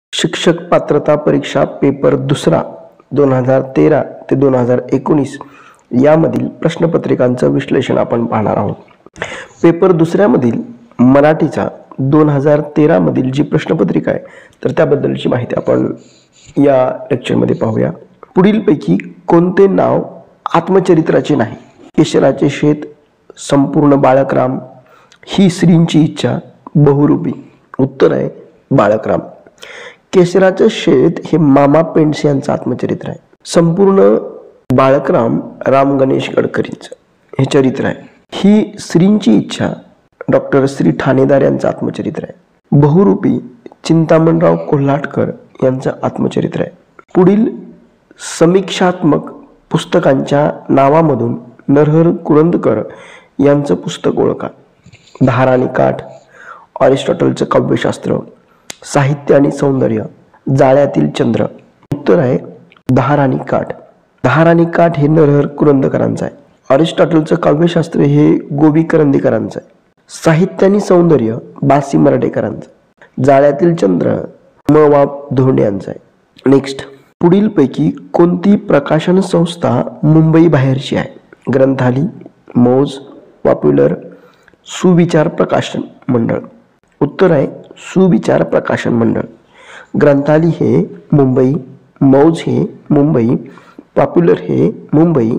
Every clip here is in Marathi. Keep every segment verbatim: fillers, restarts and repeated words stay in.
शिक्षक पात्रता परीक्षा पेपर दुसरा दोन हजार तेरा ते दोन हजार एकोणीस यामधील प्रश्नपत्रिकांचं विश्लेषण आपण पाहणार आहोत. पेपर दुसऱ्यामधील मराठीचा दोन हजार तेरा मधील जी प्रश्नपत्रिका आहे तर त्याबद्दलची माहिती आपण या लेक्चरमध्ये पाहूया. पुढीलपैकी कोणते नाव आत्मचरित्राचे नाही? केशराचे शेत, संपूर्ण बाळकराम, ही श्रींची इच्छा, बहुरूपी. उत्तर आहे बाळकराम. केशराचे शेत हे मामा पेंडसे यांचं आत्मचरित्र आहे. संपूर्ण बाळकराम राम गणेश गडकरींचं हे चरित्र आहे. ही श्रींची इच्छा डॉक्टर श्री ठाणेदार यांचं आत्मचरित्र आहे. बहुरूपी चिंतामणराव कोल्हाटकर यांचं आत्मचरित्र आहे. पुढील समीक्षात्मक पुस्तकांच्या नावामधून नरहर कुरुंदकर यांचं पुस्तक ओळखा. धार आणि काठ, अरिस्टॉटलचं काव्यशास्त्र, साहित्य आणि सौंदर्य, जाळ्यातील चंद्र. उत्तर आहे धार आणि काठ. धार आणि काठ हे नरहर कुरुंदकरांचं आहे. अरिस्टॉटलचं काव्यशास्त्र हे गोवी करंदीकरांचं आहे. साहित्य आणि सौंदर्य बासी मराठेकरांचं. जाळ्यातील चंद्र म वा धोंडे यांचं आहे. नेक्स्ट, पुढीलपैकी कोणती प्रकाशन संस्था मुंबई बाहेरची आहे? ग्रंथाली, मौज, पॉप्युलर, सुविचार प्रकाशन मंडळ. उत्तर आहे सुविचार प्रकाशन मंडळ. ग्रंथाली हे मुंबई, मौज हे मुंबई, पॉप्युलर हे मुंबई,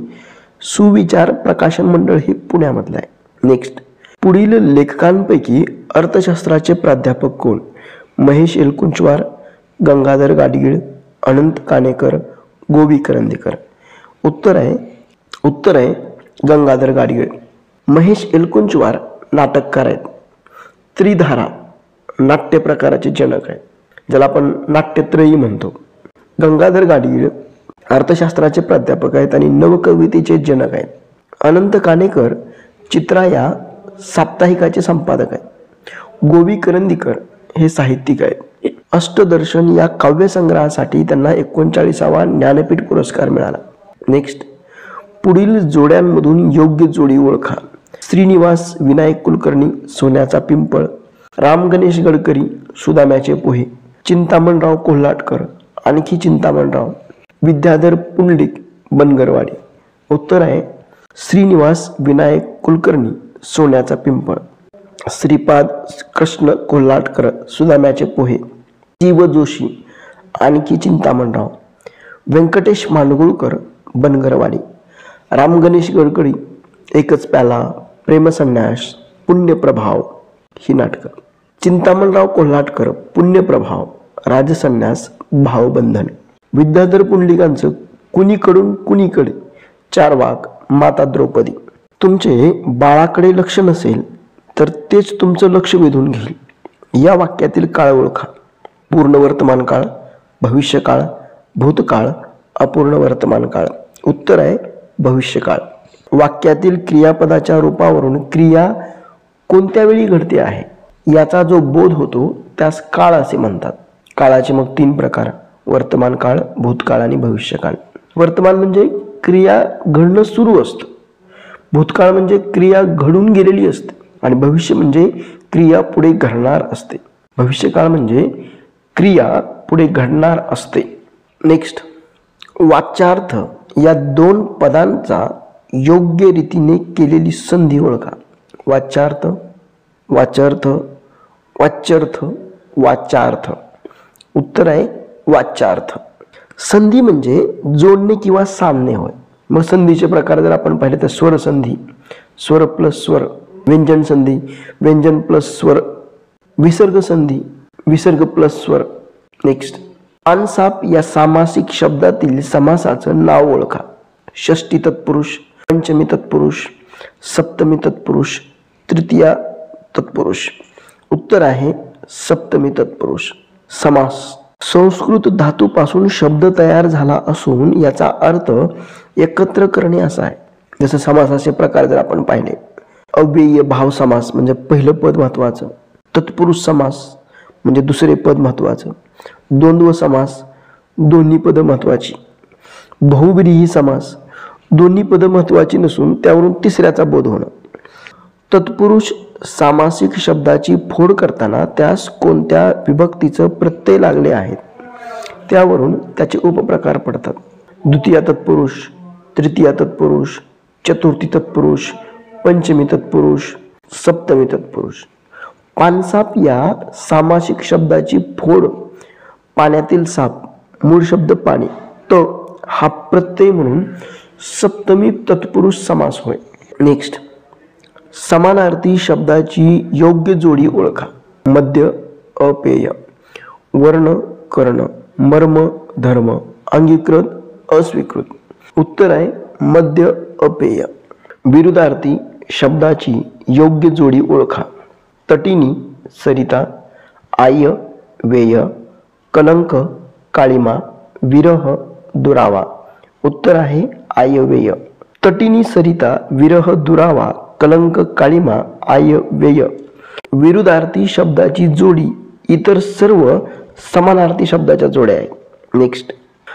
सुविचार प्रकाशन मंडळ हे पुण्यामधलं आहे. नेक्स्ट, पुढील लेखकांपैकी अर्थशास्त्राचे प्राध्यापक कोण? महेश एलकुंचवार, गंगाधर गाडगीळ, अनंत काणेकर, गोवी करंदीकर. उत्तर आहे उत्तर आहे गंगाधर गाडगीळ. महेश एलकुंचवार नाटककार आहेत. त्रिधारा नाट्य प्रकाराचे जनक आहेत, ज्याला आपण नाट्यत्रयी म्हणतो. गंगाधर गाडगीळ अर्थशास्त्राचे प्राध्यापक आहेत आणि नवकवितेचे जनक आहेत. अनंत काणेकर चित्रा या साप्ताहिकाचे संपादक आहेत. गोवी करंदीकर हे साहित्यिक आहेत. अष्टदर्शन या काव्यसंग्रहासाठी त्यांना एकोणचाळीसावा ज्ञानपीठ पुरस्कार मिळाला. नेक्स्ट, पुढील जोड्यांमधून योग्य जोडी ओळखा. श्रीनिवास विनायक कुलकर्णी, सोन्याचा पिंपळ, राम गणेश गडकरी, सुदाम्याचे पोहे, चिंतामणराव कोल्हाटकर, आणखी चिंतामणराव, विद्याधर पुंडलिक, बनगरवाडी. उत्तर आहे श्रीनिवास विनायक कुलकर्णी, सोन्याचा पिंपळ, श्रीपाद कृष्ण कोल्हाटकर, सुदाम्याचे पोहे, जीव जोशी, आणखी चिंतामणराव, व्यंकटेश मांडगुळकर, बनगरवाडी, राम गणेश गडकरी, एकच प्याला, प्रेमसन्यास, पुण्यप्रभाव ही नाटकं. चिंतामणराव कोल्हाटकर पुण्यप्रभाव, राजसन्यास, भावबंधन. विद्याधर पुंडलिकांचं कुणीकडून कुणीकडे, चारवाक, माता द्रौपदी. तुमचे बाळाकडे लक्ष नसेल तर तेच तुमचं लक्ष वेधून घेईल. या वाक्यातील काळ ओळखा. पूर्ण वर्तमान काळ, भविष्यकाळ, भूतकाळ, अपूर्ण वर्तमान काळ. उत्तर आहे भविष्यकाळ. वाक्यातील क्रियापदाच्या रूपावरून क्रिया कोणत्या वेळी घडते आहे याचा जो बोध होतो त्यास काळ असे म्हणतात. काळाचे मग तीन प्रकार: वर्तमान काळ, भूतकाळ आणि भविष्यकाळ. वर्तमान म्हणजे क्रिया घडणं सुरू असतं, भूतकाळ म्हणजे क्रिया घडून गेलेली असते आणि भविष्य म्हणजे क्रिया पुढे घडणार असते. भविष्यकाळ म्हणजे क्रिया पुढे घडणार असते. नेक्स्ट, वाच्यार्थ या दोन पदांचा योग्य रीतीने केलेली संधी ओळखा. वाच्यार्थ, वाचार्थ, वाच्यर्थ, वाचार्थ. उत्तर आहे वाच्यार्थ. संधी म्हणजे जोडणे किंवा सामने होय. मग संधीचे प्रकार जर आपण पाहिले तर स्वर संधी, स्वर प्लस स्वर, व्यंजन संधी, व्यंजन प्लस स्वर, विसर्ग संधी, विसर्ग प्लस स्वर. नेक्स्ट, अनसाप या सामासिक शब्दातील समासाचं नाव ओळखा. षष्टी तत्पुरुष, पंचमी तत्पुरुष, सप्तमी तत्पुरुष, तृतीया तत्पुरुष. उत्तर आहे सप्तमी तत्पुरुष. समास संस्कृत धातूपासून शब्द तयार झाला असून याचा अर्थ एकत्र करणे असा आहे. जसं समासाचे प्रकार जर आपण पाहिले, अव्ययीय भाव समास म्हणजे पहिलं पद महत्वाचं, तत्पुरुष समास म्हणजे दुसरे पद महत्वाचं, द्वंद्व समास दोन्ही पद महत्वाची, बहुव्रीही समास दोन्ही पद महत्वाची नसून त्यावरून तिसऱ्याचा बोध होणं. तत्पुरुष सामासिक शब्दाची फोड करताना त्यास कोणत्या विभक्तीचं प्रत्यय लागले आहेत त्यावरून त्याचे उपप्रकार पडतात. द्वितीय तत्पुरुष, तृतीय तत्पुरुष, चतुर्थी तत्पुरुष, पंचमी तत्पुरुष, सप्तमी तत्पुरुष. पानसाप या सामासिक शब्दाची फोड पाण्यातील साप, मूळ शब्द पाणी, त हा प्रत्यय म्हणून सप्तमी तत्पुरुष समास होय. नेक्स्ट, समानार्थी शब्दाची योग्य जोडी ओळखा. मध्य अपेय, वर्ण कर्ण, मर्म धर्म, अंगीकृत अस्वीकृत. उत्तर आहे मध्य अपेय. विरुद्धार्थी शब्दाची योग्य जोडी ओळखा. तटिनी सरिता, आय वेय, कलंक काळिमा, विरह दुरावा. उत्तर आहे आयव्यय. तटिनी सरिता, विरह दुरावा, कलंक काळिमा, आयव्यय. विरुद्धार्थी शब्दाची जोडी इतर सर्व समानार्थी शब्दाच्या जोड्या आहेत. नेक्स्ट,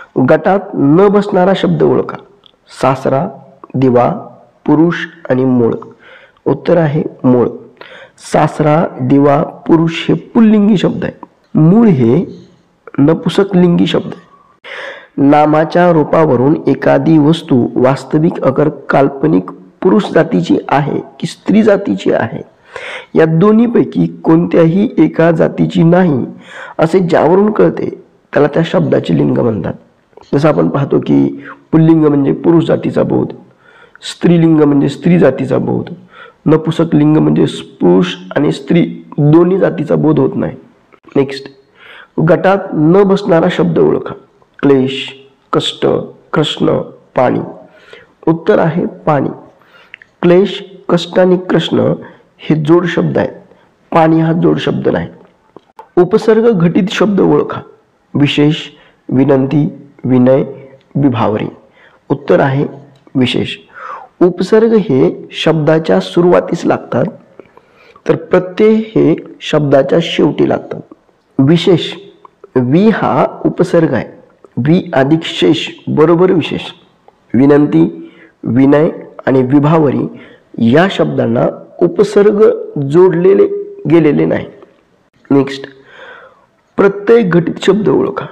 गटात न बसणारा शब्द ओळखा. सासरा, दिवा, पुरुष आणि मूळ. उत्तर आहे मूळ. सासरा, दिवा, पुरुष हे पुल्लिंगी शब्द आहेत. मूळ हे नपुसकलिंगी शब्द आहे. नामाच्या रूपावरून एखादी वस्तू वास्तविक अगर काल्पनिक पुरुष जातीची आहे की स्त्री जातीची आहे या दोन्हीपैकी कोणत्याही एका जातीची नाही असे ज्यावरून कळते त्याला त्या शब्दाचे लिंग म्हणतात. जसं आपण पाहतो की पुल्लिंग म्हणजे पुरुष जातीचा बोध, स्त्रीलिंग म्हणजे स्त्री जातीचा बोध, नपुसक लिंग म्हणजे पुरुष आणि स्त्री दोन्ही जातीचा बोध होत नाही. नेक्स्ट, गटात न बसणारा शब्द ओळखा. क्लेश, कष्ट, कृष्ण, पाणी. उत्तर आहे पाणी. क्लेश, कष्ट आणि कृष्ण हे जोड शब्द आहेत. पाणी हा जोड शब्द नाही. उपसर्ग घटित शब्द ओळखा. विशेष, विनंती, विनय, विभावरी. उत्तर आहे विशेष. उपसर्ग हे शब्दाच्या सुरुवातीस लागतात तर प्रत्यय हे शब्दाच्या शेवटी लागतात. विशेष, वि हा उपसर्ग आहे. वि अधिक शेष बरोबर विशेष. विनंती, विनय आणि विभावरी या शब्दांना उपसर्ग जोडलेले गेलेले नाही. नेक्स्ट, प्रत्यय घटित शब्द ओळखा.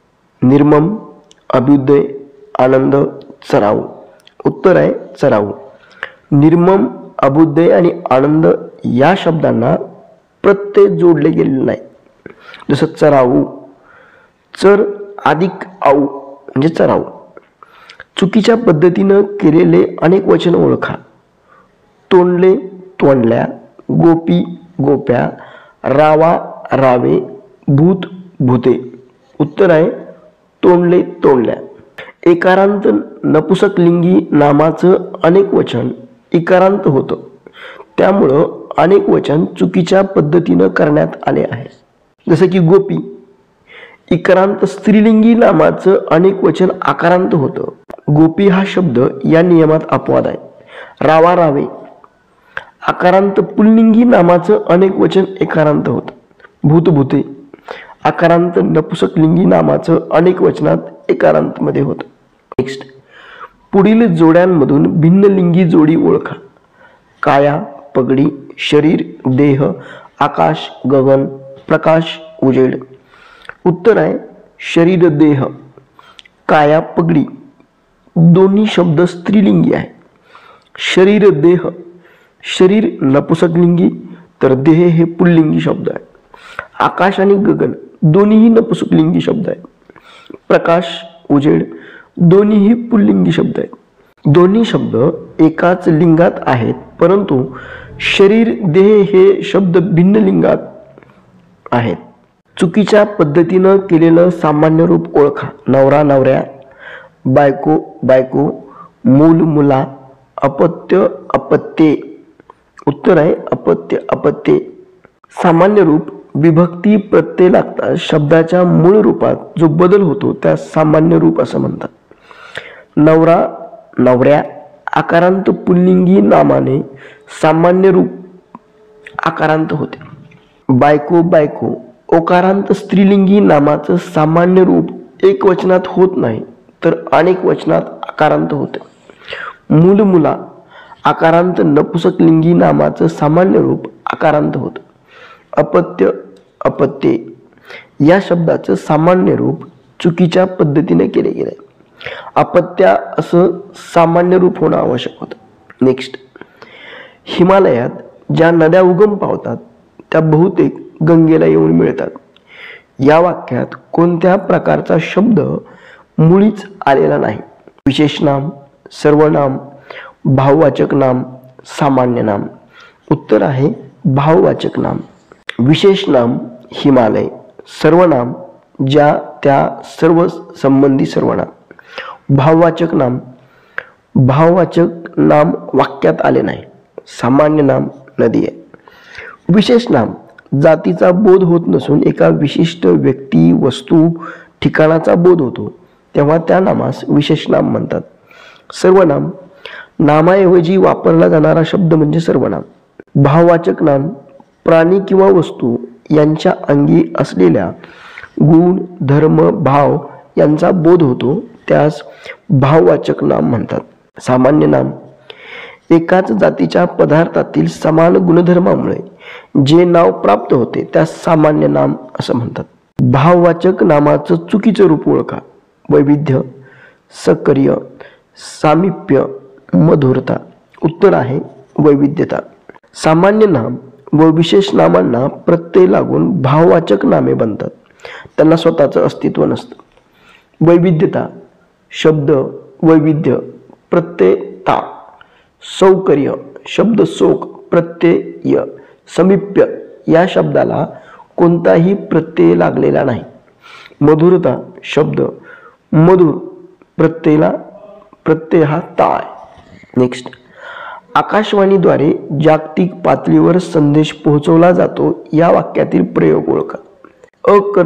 निर्मम, अभ्युदय, आनंद, चराऊ. उत्तर आहे चराऊ. निर्मम, अभ्युदय आणि आनंद या शब्दांना प्रत्यय जोडले गेलेले नाही. जसं चराऊ, चर अधिक आऊ म्हणजे चराऊ. चुकीच्या पद्धतीनं केलेले अनेक वचन ओळखा. तोंडले, तोंडल्या, गोपी, गोप्या, रावा, रावे, भूत, भूते. उत्तर आहे तोंडले, तोंडल्या. एकारांत नपुसकलिंगी नामाचं अनेक वचन इकारांत होतं त्यामुळं अनेक वचन चुकीच्या पद्धतीनं करण्यात आले आहे. जसं की गोपी, इकारांत स्त्रीलिंगी नामाचं अनेक वचन आकारांत होतं. गोपी हा शब्द या नियमात अपवाद आहे. रावा, रावे आकारांत पुल्लिंगी नामाचं अनेक वचन एकारांत होतं. भूतभूते आकारांत नपुसकलिंगी नामाचं अनेक वचनात एकारांत मध्ये होतं. नेक्स्ट, पुढील जोड्यांमधून भिन्नलिंगी जोडी ओळखा. काया, पगडी, शरीर, देह, आकाश, गगन, प्रकाश, उजेड. उत्तर आहे शरीर, देह. काया, पगडी दोन्ही शब्द स्त्रीलिंगी आहे. शरीर, देह, शरीर नपुसकलिंगी तर देह हे पुल्लिंगी शब्द आहे. आकाश आणि गगन दोन्हीही नपुसकलिंगी शब्द आहेत. प्रकाश, उजेड दोन्हीही पुल्लिंगी शब्द आहेत. दोन्ही शब्द एकाच लिंगात आहेत परंतु शरीर, देह हे शब्द भिन्न लिंगात आहेत. चुकीच्या पद्धतीनं केलेलं सामान्य रूप ओळखा. नवरा, नवऱ्या, बायको, बायको, मूल, मुला, अपत्य, अपत्ये. उत्तर आहे अपत्य, अपत्ये. सामान्य रूप विभक्ती प्रत्यय लागतात शब्दाच्या मूळ रूपात जो बदल होतो त्या सामान्य रूप असं म्हणतात. नवरा, नवऱ्या आकारांत पुल्लिंगी नामाने सामान्य रूप आकारांत होते. बायको, बायको ओकारांत स्त्रीलिंगी नामाचं सामान्य रूप एक वचनात होत नाही तर अनेक वचनात आकारांत होते. मूल, मुला आकारांत नपुसकलिंगी नामाचं सामान्य रूप हकारांत होतं. अपत्य, अपत्ये या शब्दाचं सामान्य रूप चुकीच्या पद्धतीने केले गेले. अपत्या असं सामान्य रूप होणं आवश्यक होतं. नेक्स्ट, हिमालयात ज्या नद्या उगम पावतात त्या बहुतेक गंगेला येऊन मिळतात. या वाक्यात कोणत्या प्रकारचा शब्द मुळीच आलेला नाही? विशेष नाम, सर्वनाम, भाववाचक नाम, सामान्य नाम. उत्तर आहे भाववाचक नाम. विशेष नाम हिमालय, सर्वनाम ज्या त्या सर्व संबंधी सर्वनाम. भाववाचक नाम, भाववाचक नाम वाक्यात आले नाही. सामान्य नाम नदी आहे. विशेष नाम जातीचा बोध होत नसून एका विशिष्ट व्यक्ती, वस्तू, ठिकाणाचा बोध होतो तेव्हा त्या नामास विशेष नाम म्हणतात. सर्वनाम नामाऐवजी वापरला जाणारा शब्द म्हणजे सर्वनाम. भाववाचक नाम प्राणी किंवा वस्तू यांच्या अंगी असलेल्या गुण, धर्म, भाव यांचा बोध होतो त्यास भाववाचक नाम म्हणतात. सामान्य नाम एकाच जातीच्या पदार्थातील समान गुणधर्मामुळे जे नाव प्राप्त होते त्यास सामान्य नाम असं म्हणतात. भाववाचक नामाचं चुकीचं रूप ओळखा. वैविध्य, सक्रिय, सामिप्य, मधुरता. उत्तर आहे वैविध्यता. सामान्य नाम व विशेष नामांना प्रत्यय लागून भाववाचक नामे बनतात. त्यांना स्वतःचं अस्तित्व नसतं. वैविध्यता शब्द वैविध्य प्रत्यय ता. सौकर्य शब्द सोक प्रत्यय. समीप्य या शब्दाला कोणताही प्रत्यय लागलेला नाही. मधुरता शब्द मधुर प्रत्ययला प्रत्यय हा ता आहे. नेक्स्ट, आकाशवाणीद्वारे जागतिक पातळीवर संदेश पोहोचवला जातो या वाक्यातील प्रयोग ओळखा. अकर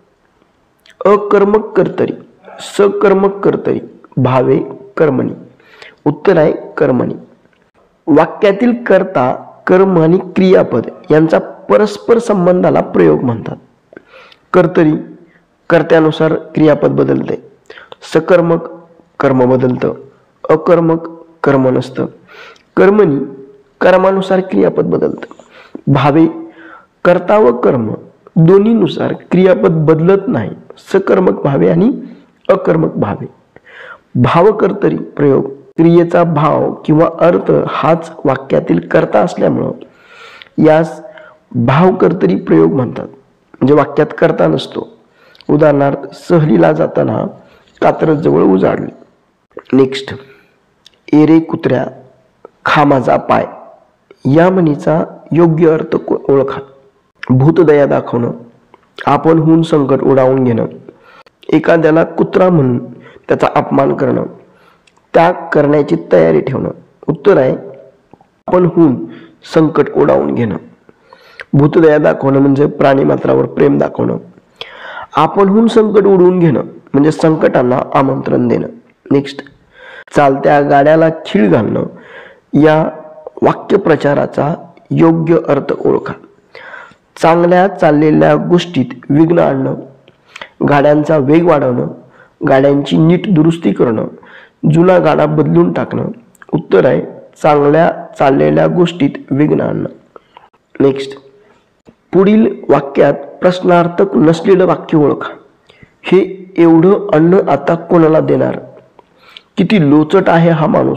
अकर्मक कर्तरी, सकर्मक कर्तरी, भावे कर्मणी. उत्तर आहे कर्मणी. वाक्यातील कर्ता, कर्म आणि क्रियापद यांचा परस्पर संबंधाला प्रयोग म्हणतात. कर्तरी कर्त्यानुसार क्रियापद बदलते. सकर्मक कर्म बदलतं. अकर्मक कर्म नसतं. कर्मणी कर्मानुसार क्रियापद बदलतं. भावे कर्ता व कर्म दोन्हीनुसार क्रियापद बदलत नाही. सकर्मक भावे आणि अकर्मक भावे. भावकर्तरी प्रयोग क्रियेचा भाव किंवा अर्थ हाच वाक्यातील कर्ता असल्यामुळं यास भावकर्तरी प्रयोग म्हणतात. म्हणजे वाक्यात कर्ता नसतो. उदाहरणार्थ, सहलीला जाताना कात्रज जवळ उजाडले. नेक्स्ट, एरे कुत्र्या खा माझा पाय या म्हणीचा योग्य अर्थ ओळखा. भूतदया दाखवणं, आपणहून संकट उडावून घेणं, एखाद्याला कुत्रा म्हणून त्याचा अपमान करणं, त्याग करण्याची तयारी ठेवणं. उत्तर आहे आपणहून संकट उडावून घेणं. भूतदया दाखवणं म्हणजे प्राणीमात्रावर प्रेम दाखवणं. आपणहून संकट उडवून घेणं म्हणजे संकटांना आमंत्रण देणं. नेक्स्ट, चालत्या गाड्याला खीळ घालणं या वाक्यप्रचाराचा योग्य अर्थ ओळखा. चांगल्या चाललेल्या गोष्टीत विघ्न आणणं, गाड्यांचा वेग वाढवणं, गाड्यांची नीट दुरुस्ती करणं, जुना गाडा बदलून टाकणं. उत्तर आहे चांगल्या चाललेल्या गोष्टीत विघ्न आणणं. नेक्स्ट, पुढील वाक्यात प्रश्नार्थक नसलेलं वाक्य ओळखा. हे एवढं अन्न आता कोणाला देणार? किती लोचट आहे हा माणूस.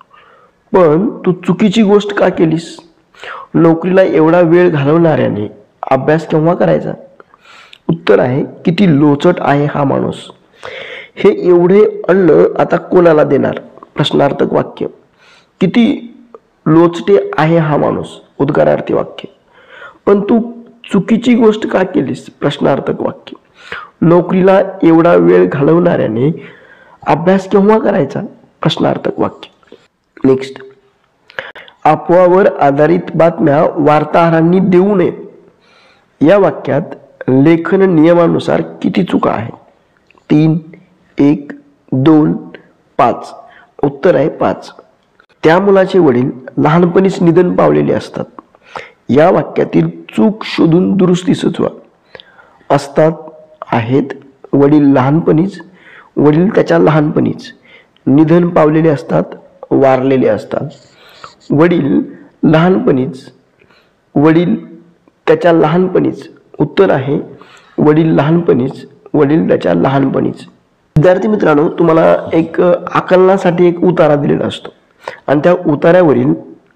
पण तू चुकीची गोष्ट का केलीस? नोकरीला एवढा वेळ घालवणाऱ्याने अभ्यास केव्हा करायचा? उत्तर आहे किती लोचट आहे हा माणूस. हे एवढे अन्न आता कोणाला देणार? प्रश्नार्थक वाक्य. किती लोचटे आहे हा माणूस, उद्गारार्थी वाक्य. पण तू चुकीची गोष्ट का केलीस? प्रश्नार्थक वाक्य. नोकरीला एवढा वेळ घालवणाऱ्याने अभ्यास केव्हा करायचा? प्रश्नार्थक वाक्य. नेक्स्ट, अफवावर आधारित बातम्या वार्ताहरांनी देऊ नये या वाक्यात लेखन नियमानुसार किती चुका आहे? तीन, एक, दोन, पाच. उत्तर आहे पाच. त्या मुलाचे वडील लहानपणीच निधन पावलेले असतात. या वाक्यातील चूक शोधून दुरुस्ती सुचवा. असतात, आहेत, वडील लहानपणीच, वडील त्याच्या लहानपणीच, निधन पावलेले असतात, वारलेले असतात, वडील लहानपणीच, वडील त्याच्या लहानपणीच. उत्तर आहे वडील लहानपणीच. वडील त्याच्या लहानपणीच. विद्यार्थी मित्रांनो, तुम्हाला एक आकलनासाठी एक उतारा दिलेला असतो आणि त्या उतार्यावरील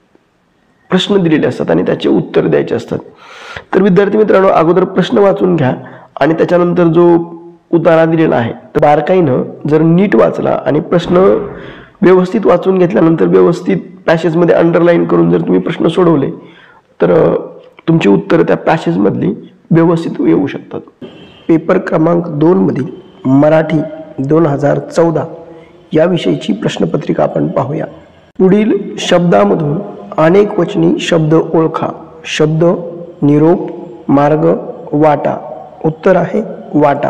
प्रश्न दिलेले असतात आणि त्याचे उत्तर द्यायचे असतात. तर विद्यार्थी मित्रांनो, अगोदर प्रश्न वाचून घ्या आणि त्याच्यानंतर जो उतारा दिलेला आहे तर बारकाईनं जर नीट वाचला आणि प्रश्न व्यवस्थित वाचून घेतल्यानंतर व्यवस्थित पॅसेजमध्ये अंडरलाईन करून जर तुम्ही प्रश्न सोडवले तर तुमची उत्तरं त्या पॅसेजमधली व्यवस्थित येऊ शकतात. पेपर क्रमांक दोन मधील मराठी दोन हजार चौदा याविषयीची प्रश्नपत्रिका आपण पाहूया. पुढील शब्दामधून अनेक वचनी शब्द ओळखा. शब्द निरोप, मार्ग, वाटा. उत्तर आहे वाटा.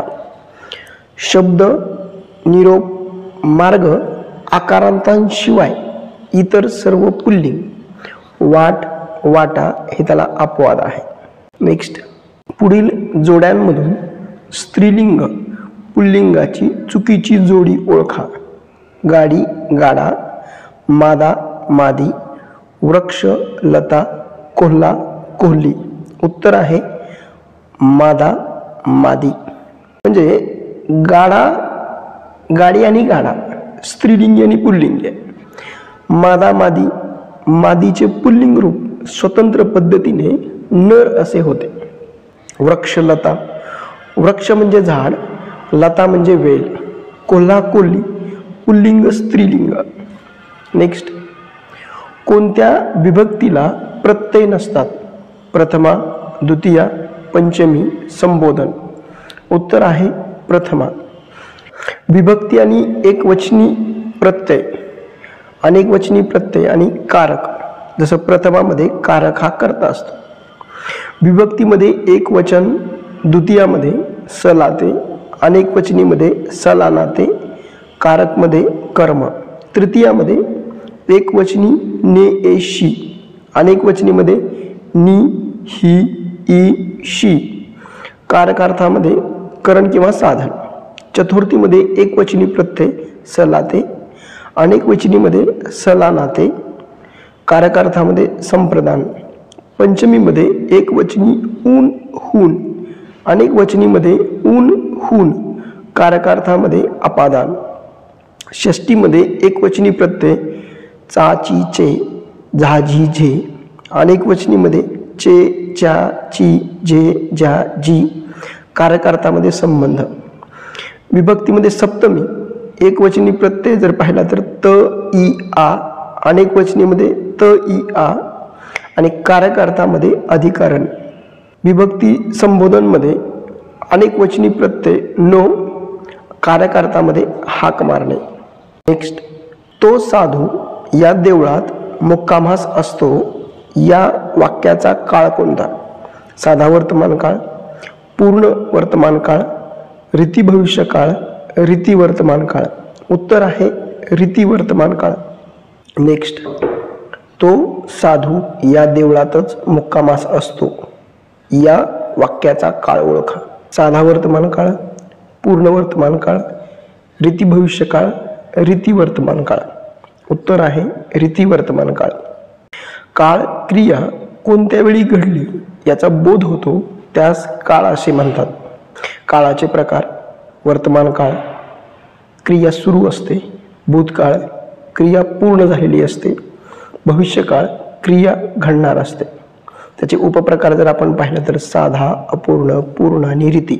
शब्द निरोप, मार्ग आकारांतांशिवाय इतर सर्व पुल्लिंग. वाट, वाटा हे त्याला अपवाद आहे. नेक्स्ट, पुढील जोड्यांमधून स्त्रीलिंग पुल्लिंगाची चुकीची जोडी ओळखा. गाडी, गाडा, मादा, मादी, वृक्ष, लता, कोल्हा, कोल्ही. उत्तर आहे मादा, मादी. म्हणजे गाडा, गाडी आणि गाडा स्त्रीलिंगी आणि पुल्लिंगी आहे. मादा, मादी, मादीचे पुल्लिंग रूप स्वतंत्र पद्धतीने नर असे होते. वृक्ष, लता, वृक्ष म्हणजे झाड, लता म्हणजे वेल, कोल्हा, कोल्ही पुल्लिंग स्त्रीलिंग. नेक्स्ट, कोणत्या विभक्तीला प्रत्यय नसतात? प्रथमा, द्वितीया, पंचमी, संबोधन. उत्तर आहे प्रथमा. विभक्ती आणि एकवचनी प्रत्यय, अनेक वचनी प्रत्यय आणि कारक. जसं प्रथमामध्ये कारक हा कर्ता असतो. विभक्तीमध्ये एक वचन, द्वितीयामध्ये स लाते, अनेक वचनीमध्ये स ला नाते, कारकमध्ये कर्म, तृतीयामध्ये एक वचनी ने ए शी, अनेक वचनीमध्ये नी ही ई शी, कारकार्थामध्ये करण किंवा साधन, चतुर्थीमध्ये एक वचनी प्रत्यय स लाते, अनेक वचनीमध्ये स ला नाते, कारकार्थामध्ये संप्रदान, पंचमीमध्ये एक वचनी ऊन हून, अनेक वचनीमध्ये ऊन हून, कारकार्थामध्ये अपादान, षष्टीमध्ये एक वचनी प्रत्यय चा ची चे, झाझी झे, अनेक वचनीमध्ये चे च्या ची जे ज्या जी, कारकार्थामध्ये संबंध. विभक्तीमध्ये सप्तमी एक वचनी प्रत्यय जर पाहिला तर त ई आ, अनेक वचनीमध्ये त ई आ आणि कारकार्थामध्ये अधिकरण. विभक्ती संबोधनमध्ये अनेक वचनी प्रत्यय नो, कारकार्थामध्ये हाक मारणे. नेक्स्ट, तो साधू या देवळात मुक्कामास असतो या वाक्याचा काळ कोणता? साधा वर्तमान काळ, पूर्ण वर्तमान काळ, रीती भविष्य काळ, रीती वर्तमान काळ. उत्तर आहे रीती वर्तमान काळ. नेक्स्ट, तो साधू या देवळातच मुक्कामास असतो या वाक्याचा काळ ओळखा. साधा वर्तमान काळ, पूर्ण वर्तमान काळ, रीती भविष्य काळ, रीती वर्तमान काळ. उत्तर आहे रीती वर्तमान काळ. काळ क्रिया कोणत्या वेळी घडली याचा बोध होतो त्यास काळ असे म्हणतात. काळाचे प्रकार: वर्तमान काळ, क्रिया सुरू असते, भूतकाळ, क्रिया पूर्ण झालेली असते, भविष्यकाळ, क्रिया घडणार असते. त्याचे उपप्रकार जर आपण पाहिलं तर साधा, अपूर्ण, पूर्ण आणि रीती.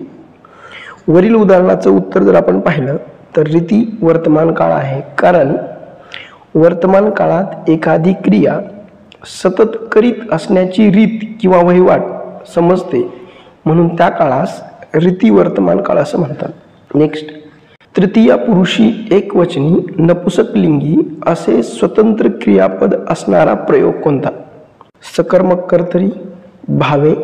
वरील उदाहरणाचं उत्तर जर आपण पाहिलं तर रीती वर्तमान काळ आहे, कारण वर्तमान काळात एखादी क्रिया सतत करीत असण्याची रीत किंवा वहिवाट समजते, म्हणून त्या काळास रीती वर्तमान काळ असं म्हणतात. नेक्स्ट, तृतीया पुरुषी एकवचनी नपुसकलिंगी असे स्वतंत्र क्रियापद असणारा प्रयोग कोणता? सकर्मक कर्तरी, भावे,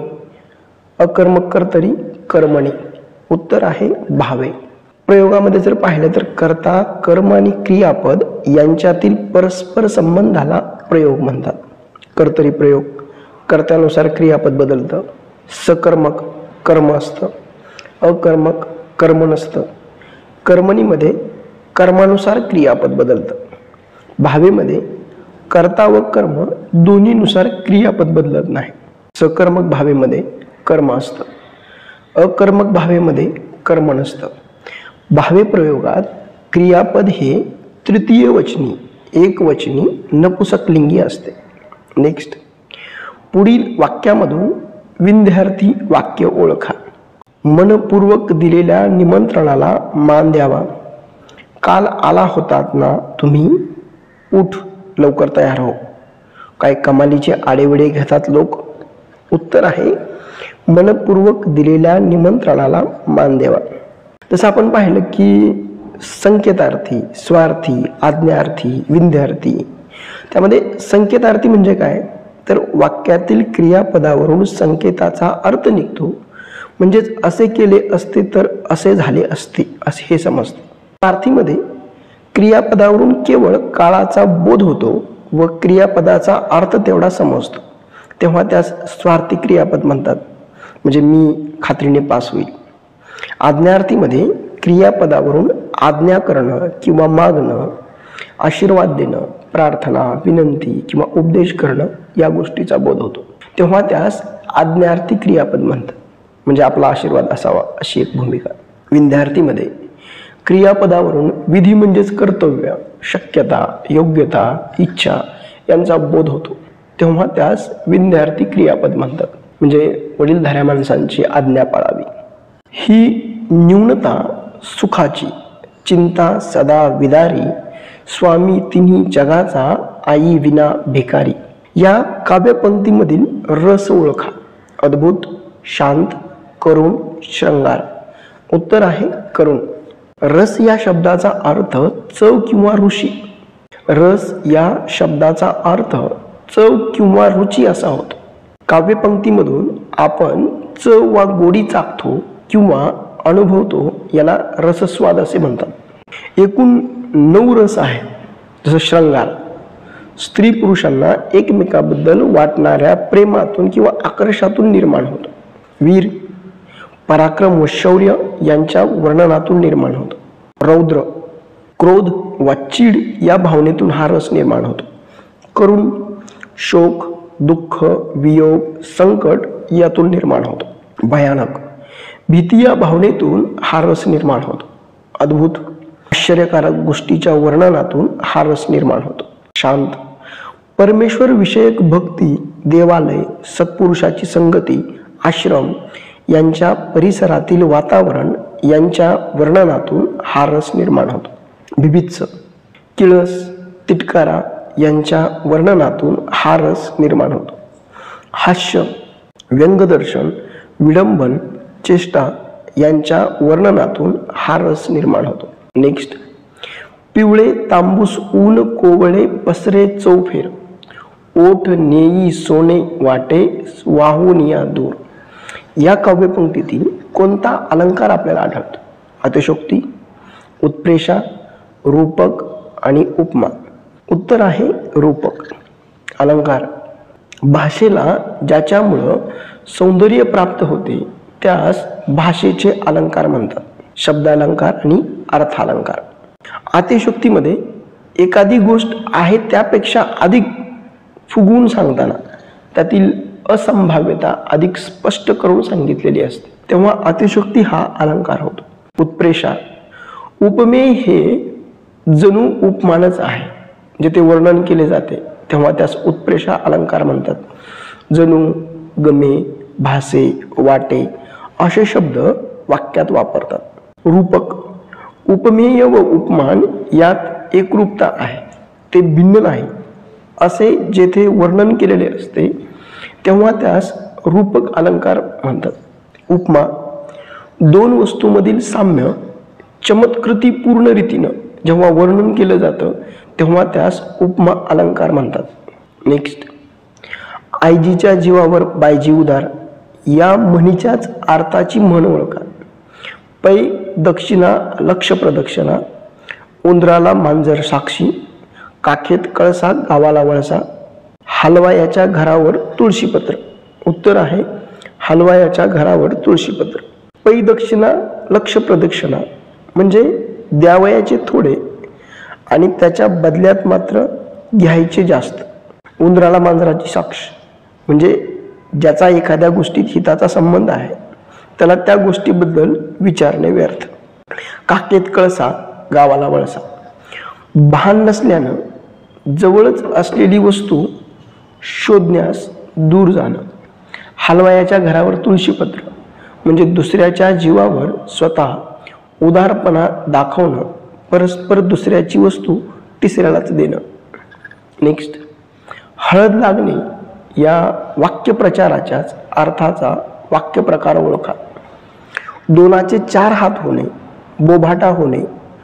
अकर्मक कर्तरी, कर्मणी. उत्तर आहे भावे. प्रयोगामध्ये जर पाहिलं तर कर्ता, कर्म आणि क्रियापद यांच्यातील परस्पर संबंधाला प्रयोग म्हणतात. कर्तरी प्रयोग, कर्त्यानुसार क्रियापद बदलतं. सकर्मक कर्म असतं, अकर्मक कर्म नसतं. कर्मणीमध्ये कर्मानुसार क्रियापद बदलतं. भावेमध्ये कर्ता व कर्म दोन्हीनुसार क्रियापद बदलत नाही. सकर्मक भावेमध्ये कर्म असतं, अकर्मक भावेमध्ये कर्म नसतं. भावे प्रयोगात क्रियापद हे तृतीय वचनी, एकवचनी, नपुसकलिंगी असते. नेक्स्ट, पुढील वाक्यामधून विद्यार्थी वाक्य ओळखा. मनपूर्वक दिलेल्या निमंत्रणाला मान द्यावा. काल आला होतात ना तुम्ही, उठ लवकर तयार हो. काय कमालीचे आडेवडे घेतात लोक? उत्तर आहे मनपूर्वक दिलेल्या निमंत्रणाला मान द्यावा. जसं आपण पाहिलं की संकेतार्थी, स्वार्थी, आज्ञार्थी, विंध्यार्थी. त्यामध्ये संकेतार्थी म्हणजे काय, तर वाक्यातील क्रियापदावरून संकेताचा अर्थ निघतो. म्हणजेच असे केले असते तर असे झाले असते असे हे समजते. स्वार्थीमध्ये क्रियापदावरून केवळ काळाचा बोध होतो व क्रियापदाचा अर्थ तेवढा समजतो, तेव्हा त्यास स्वार्थी क्रियापद म्हणतात. म्हणजे मी खात्रीने पास होईल. आज्ञार्थीमध्ये क्रियापदावरून आज्ञा करणं किंवा मागणं, आशीर्वाद देणं, प्रार्थना, विनंती किंवा उपदेश करणं या गोष्टीचा बोध होतो, तेव्हा त्यास आज्ञार्थी क्रियापद म्हणतात. म्हणजे आपला आशीर्वाद असावा अशी एक भूमिका. विद्यार्थीमध्ये क्रियापदावरून विधी म्हणजेच कर्तव्य, शक्यता, योग्यता, इच्छा यांचा बोध होतो, तेव्हा त्यास विद्यार्थी क्रियापद म्हणतात. म्हणजे वडीलधाऱ्या माणसांची आज्ञा पाळावी. ही न्यूनता सुखाची, चिंता सदा विदारी, स्वामी तिन्ही जगाचा, आई विना भिकारी. या काव्यपंक्तीमधील रस ओळखा. अद्भुत, शांत, करुण, शृंगार. उत्तर आहे करुण. रस या शब्दाचा अर्थ चव किंवा रुची. रस या शब्दाचा अर्थ चव किंवा रुची असा होतो. काव्यपंक्तीमधून आपण चव वा गोडी चाखतो किंवा अनुभवतो, याला रसस्वाद असे म्हणतात. एकूण नऊ रस आहेत. जसं शृंगार, स्त्री पुरुषांना एकमेकाबद्दल वाटणाऱ्या प्रेमातून किंवा आकर्षातून निर्माण होतो. वीर, पराक्रम व शौर्य यांच्या वर्णनातून निर्माण होतो. रौद्र, क्रोध वा चीड या भावनेतून हा रस निर्माण होतो. करुण, शोक, दुःख, वियोग, संकट यातून निर्माण होतो. भयानक, भीती या भावनेतून हा रस निर्माण होतो. अद्भुत, आश्चर्यकारक गोष्टीच्या वर्णनातून हा रस निर्माण होतो. शांत, परमेश्वर विषयक भक्ती, देवालय, सत्पुरुषाची संगती, आश्रम यांच्या परिसरातील वातावरण यांच्या वर्णनातून हा रस निर्माण होतो. बिभत्स, किळस, तिटकारा यांच्या वर्णनातून हा रस निर्माण होतो. हास्य, व्यंगदर्शन, विडंबन, चेष्टा यांच्या वर्णनातून हा रस निर्माण होतो. नेक्स्ट, पिवळे तांबूस ऊन कोवळे पसरे चौफेर, ओठ नेई सोने वाटे वाहून या दूर. या काव्यपंक्तीतील कोणता अलंकार आपल्याला आढळतो? अतिशयोक्ती, उत्प्रेषा, रूपक आणि उपमा. उत्तर आहे रूपक. अलंकार, भाषेला ज्याच्यामुळं सौंदर्य प्राप्त होते त्यास भाषेचे अलंकार म्हणतात. शब्दालंकार आणि अर्थालंकार. अतिशयोक्तीमध्ये एखादी गोष्ट आहे त्यापेक्षा अधिक फुगवून सांगताना त्यातील असंभाव्यता अधिक स्पष्ट करून सांगितलेली असते, तेव्हा अतिशयोक्ती हा अलंकार होतो. उत्प्रेषा, उपमेय हे जणू उपमानच आहे, जे ते वर्णन केले जाते तेव्हा त्यास उत्प्रेषा अलंकार म्हणतात. जणू, गमे, भासे, वाटे असे शब्द वाक्यात वापरतात. रूपक, उपमेय व उपमान यात एकरूपता आहे, ते भिन्न नाही असे जेथे वर्णन केलेले असते तेव्हा त्यास रूपक अलंकार म्हणतात. उपमा, दोन वस्तूंमधील साम्य चमत्कृती पूर्ण रीतीनं जेव्हा वर्णन केलं जातं तेव्हा त्यास उपमा अलंकार म्हणतात. नेक्स्ट, आईजीच्या जीवावर बायजी उदार या म्हणीच्याच अर्थाची म्हण ओळखा. पै दक्षिणा लक्ष प्रदक्षिणा, उंदराला मांजर साक्षी, काखेत कळसा गावाला वळसा, हलवायाच्या घरावर तुळशीपत्र. उत्तर आहे हलवायाच्या घरावर तुळशीपत्र. पै दक्षिणा लक्ष प्रदक्षिणा म्हणजे द्यावयाचे थोडे आणि त्याच्या बदल्यात मात्र घ्यायचे जास्त. उंदराला मांजराची साक्ष म्हणजे ज्याचा एखाद्या गोष्टीत हिताचा संबंध आहे त्याला त्या गोष्टीबद्दल विचारणे व्यर्थ. काकेत कळसा गावाला वळसा. भान नसल्यानं जवळच असलेली वस्तू शोधण्यास दूर जाणं. हलवायाच्या घरावर तुळशीपत्र म्हणजे दुसऱ्याच्या जीवावर स्वतः उदारपणा दाखवणं, परस्पर दुसऱ्याची वस्तू तिसऱ्यालाच देणं. नेक्स्ट, हळद लागणे या वाक्यप्रचाराच्याच अर्थाचा वाक्यप्रकार ओळखा. दोनाचे चार हात होणे, बोभाटा होणे,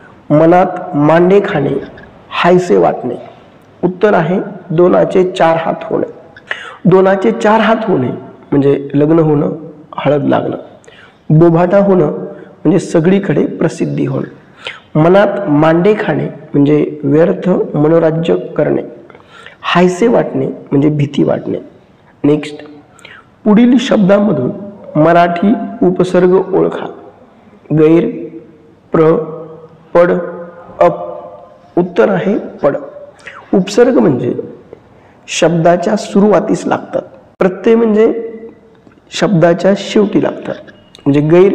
मनात मांडे खाणे, हायसे वाटणे. उत्तर आहे दोनाचे चार हात होणे. दोनाचे चार हात होणे म्हणजे लग्न होणं, हळद लागणं. बोभाटा होणं म्हणजे सगळीकडे प्रसिद्धी होणे. मनात मांडे खाणे म्हणजे व्यर्थ मनोराज्य करणे. हायसे वाटणे म्हणजे भीती वाटणे. नेक्स्ट, पुढील शब्दांमधून मराठी उपसर्ग ओळखा. गैर, प्र, पड, अप. उत्तर आहे पड. उपसर्ग म्हणजे शब्दाच्या सुरुवातीस लागतात. प्रत्यय म्हणजे शब्दाच्या शेवटी लागतात. म्हणजे गैर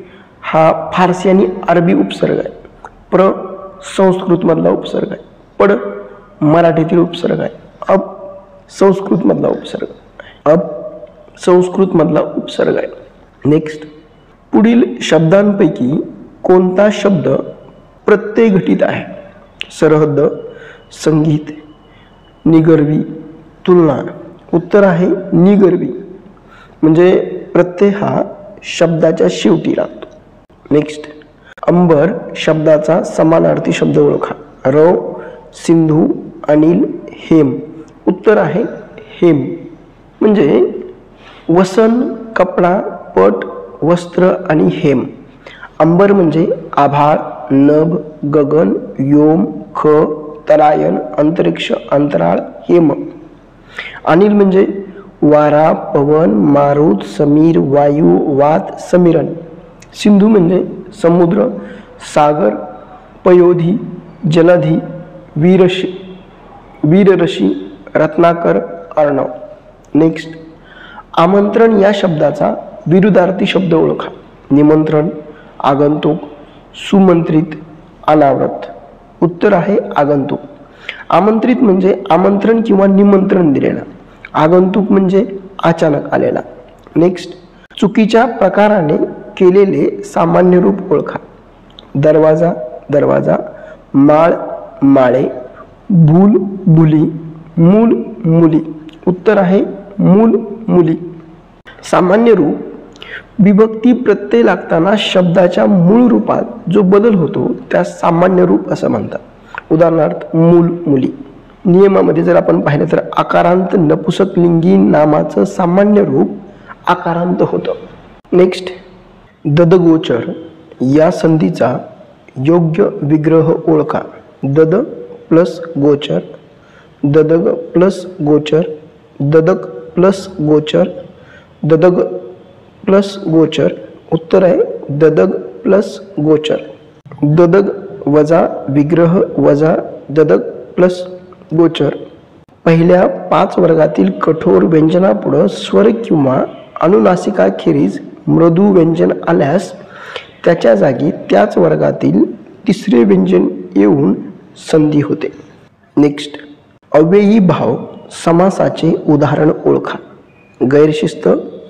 हा फारसी आणि अरबी उपसर्ग आहे. प्र संस्कृत मधला उपसर्ग आहे. पड मराठीतील उपसर्ग आहे. अप संस्कृत मधला उपसर्ग आहे. अप संस्कृत मधला उपसर्ग आहे. नेक्स्ट, पुढील शब्दांपैकी कोणता शब्द प्रत्यय घटित आहे? सरहद्द, संगीत, निगर्वी, तुलना. उत्तर आहे निगर्वी. म्हणजे प्रत्यय हा शब्दाच्या शेवटी लागतो. नेक्स्ट, अंबर शब्दाचा समानार्थी शब्द ओळखा. रव, सिंधू, अनिल, हेम. उत्तर आहे हेम. म्हणजे वसन, कपडा, पट, वस्त्र आणि हेम. अंबर म्हणजे आभाळ, नभ, गगन, व्योम, ख, तरायन, अंतरिक्ष, अंतराळ, हेम. अनिल म्हणजे वारा, पवन, मारुत, समीर, वायू, वात, समीरण. सिंधू म्हणजे समुद्र, सागर, पयोधी, जलधी, वीरशी, वीररशी, रत्नाकर, अर्णव. नेक्स्ट, आमंत्रण या शब्दाचा विरुद्धार्थी शब्द ओळखा. निमंत्रण, आगंतुक, सुमंत्रित, अनावृत. उत्तर आहे आगंतुक. आमंत्रित म्हणजे आमंत्रण किंवा निमंत्रण दिलेला. आगंतुक म्हणजे अचानक आलेला. नेक्स्ट, चुकीच्या प्रकाराने केलेले सामान्य रूप ओळखा. दरवाजा, दरवाजा, माळ, माळे, भूल, भुली, मूल, मुली. उत्तर आहे मूल, मुली. सामान्य रूप विभक्ती प्रत्यय लागताना शब्दाच्या मूळ रूपात जो बदल होतो त्यास सामान्य रूप असं म्हणतात. उदाहरणार्थ मूल, मुली. नियमामध्ये जर आपण पाहिलं तर आकारांत नपुसकलिंगी नामाचं सामान्य रूप आकारांत होतं. नेक्स्ट, ददगोचर या संधीचा योग्य विग्रह ओळखा. दद प्लस गोचर, ददग प्लस गोचर, ददक प्लस गोचर, ददग प्लस गोचर. उत्तर आहे ददग प्लस गोचर. ददग वजा विग्रह वजा ददग प्लस गोचर. पहिल्या पाच वर्गातील कठोर व्यंजनापुढं स्वर किंवा अनुनासिकाखेरीज मृदू व्यंजन आल्यास त्याच्या जागी त्याच वर्गातील तिसरे व्यंजन येऊन संधी होते. नेक्स्ट, अव्ययी भाव समासाचे उदाहरण ओळखा. गैरशिस्त,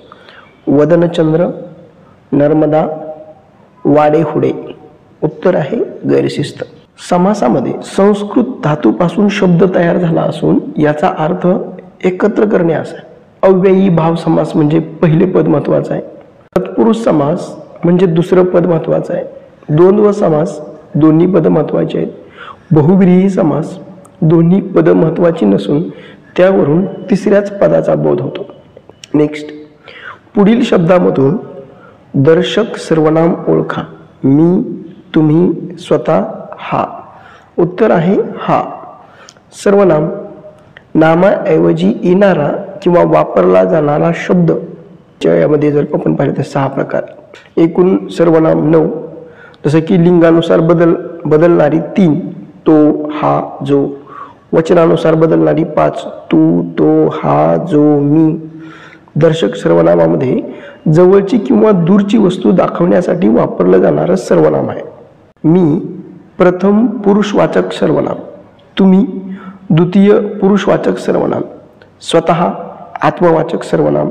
वदनचंद्र, नर्मदा, वाडेहुडे. उत्तर आहे गैरशिस्त. समासामध्ये संस्कृत धातूपासून शब्द तयार झाला असून याचा अर्थ एकत्र करणे असा आहे. अव्ययी भाव समास म्हणजे पहिले पद महत्वाचं आहे. तत्पुरुष समास म्हणजे दुसरं पद महत्वाचं आहे. द्वंद्व समास दोन्ही पद महत्वाचे आहेत. बहुव्रीही समास दोन्ही पद महत्वाची नसून त्यावरून तिसऱ्याच पदाचा बोध होतो. नेक्स्ट, पुढील शब्दामधून दर्शक सर्वनाम ओळखा. मी, तुम्ही, स्वतः, हा. उत्तर आहे हा. सर्वनाम नामाऐवजी येणारा किंवा वापरला जाणारा शब्द. यामध्ये जर आपण पाहिलं तर सहा प्रकार. एकूण सर्वनाम नऊ. जसं की लिंगानुसार बदल बदलणारी तीन, तो, हा, जो. वचनानुसार बदलणारी पाच, तू, तो, हा, जो, मी. दर्शक सर्वनामामध्ये जवळची किंवा दूरची वस्तू दाखवण्यासाठी वापरलं जाणारं सर्वनाम आहे. मी प्रथम पुरुषवाचक सर्वनाम, तुम्ही द्वितीय पुरुषवाचक सर्वनाम, स्वतः आत्मवाचक सर्वनाम,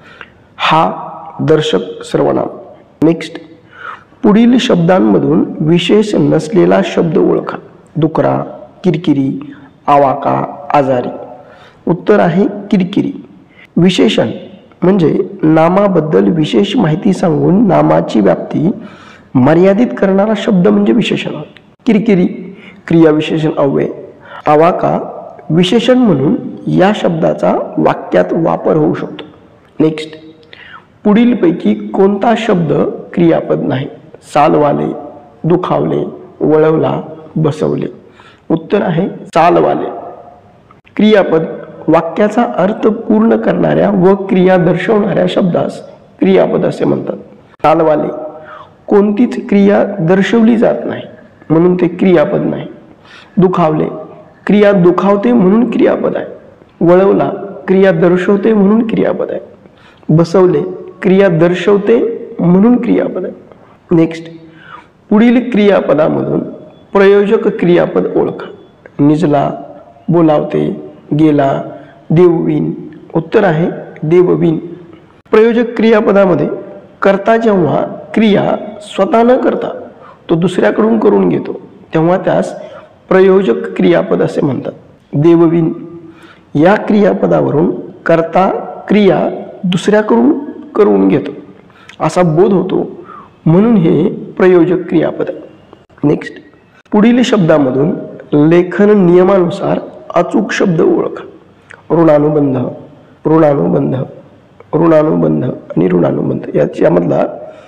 हा दर्शक सर्वनाम. नेक्स्ट, पुढील शब्दांमधून विशेष नसलेला शब्द ओळखा. डुकरा, किरकिरी, आवाका, आजारी. उत्तर आहे किरकिरी. विशेषण म्हणजे नामाबद्दल विशेष माहिती सांगून नामाची व्याप्ती मर्यादित करणारा शब्द म्हणजे विशेषण. किरकिरी क्रियाविशेषण अव्यय. आवाका विशेषण म्हणून या शब्दाचा वाक्यात वापर होऊ शकतो. नेक्स्ट, पुढीलपैकी कोणता शब्द क्रियापद नाही. चालवाले, दुखावले, वळवला, बसवले. उत्तर आहे चालवाले. क्रियापद वाक्याचा अर्थ पूर्ण करणाऱ्या व क्रिया दर्शवणाऱ्या शब्दास क्रियापद असे म्हणतात. चालवाले कोणतीच क्रिया दर्शवली जात नाही म्हणून ते क्रियापद नाही. दुखावले क्रिया दुखावते म्हणून क्रियापद आहे. वळवला क्रिया दर्शवते म्हणून क्रियापद आहे. बसवले क्रिया दर्शवते म्हणून क्रियापद आहे. नेक्स्ट, पुढील क्रियापदामधून प्रयोजक क्रियापद ओळखा. निजला, बोलावते, गेला, देवविन. उत्तर आहे देवविन. प्रयोजक क्रियापदामध्ये कर्ता जेव्हा क्रिया स्वतः न करता तो दुसऱ्याकडून करून घेतो तेव्हा त्यास प्रयोजक क्रियापद असे म्हणतात. देवविन या क्रियापदावरून कर्ता क्रिया दुसऱ्याकडून करून घेतो असा बोध होतो म्हणून हे प्रयोजक क्रियापद आहे. नेक्स्ट, पुढील शब्दामधून लेखन नियमानुसार अचूक शब्द ओळखा. ऋणानुबंध, ऋणानुबंध, ऋणानुबंध आणि ऋणानुबंध. याच्यामधला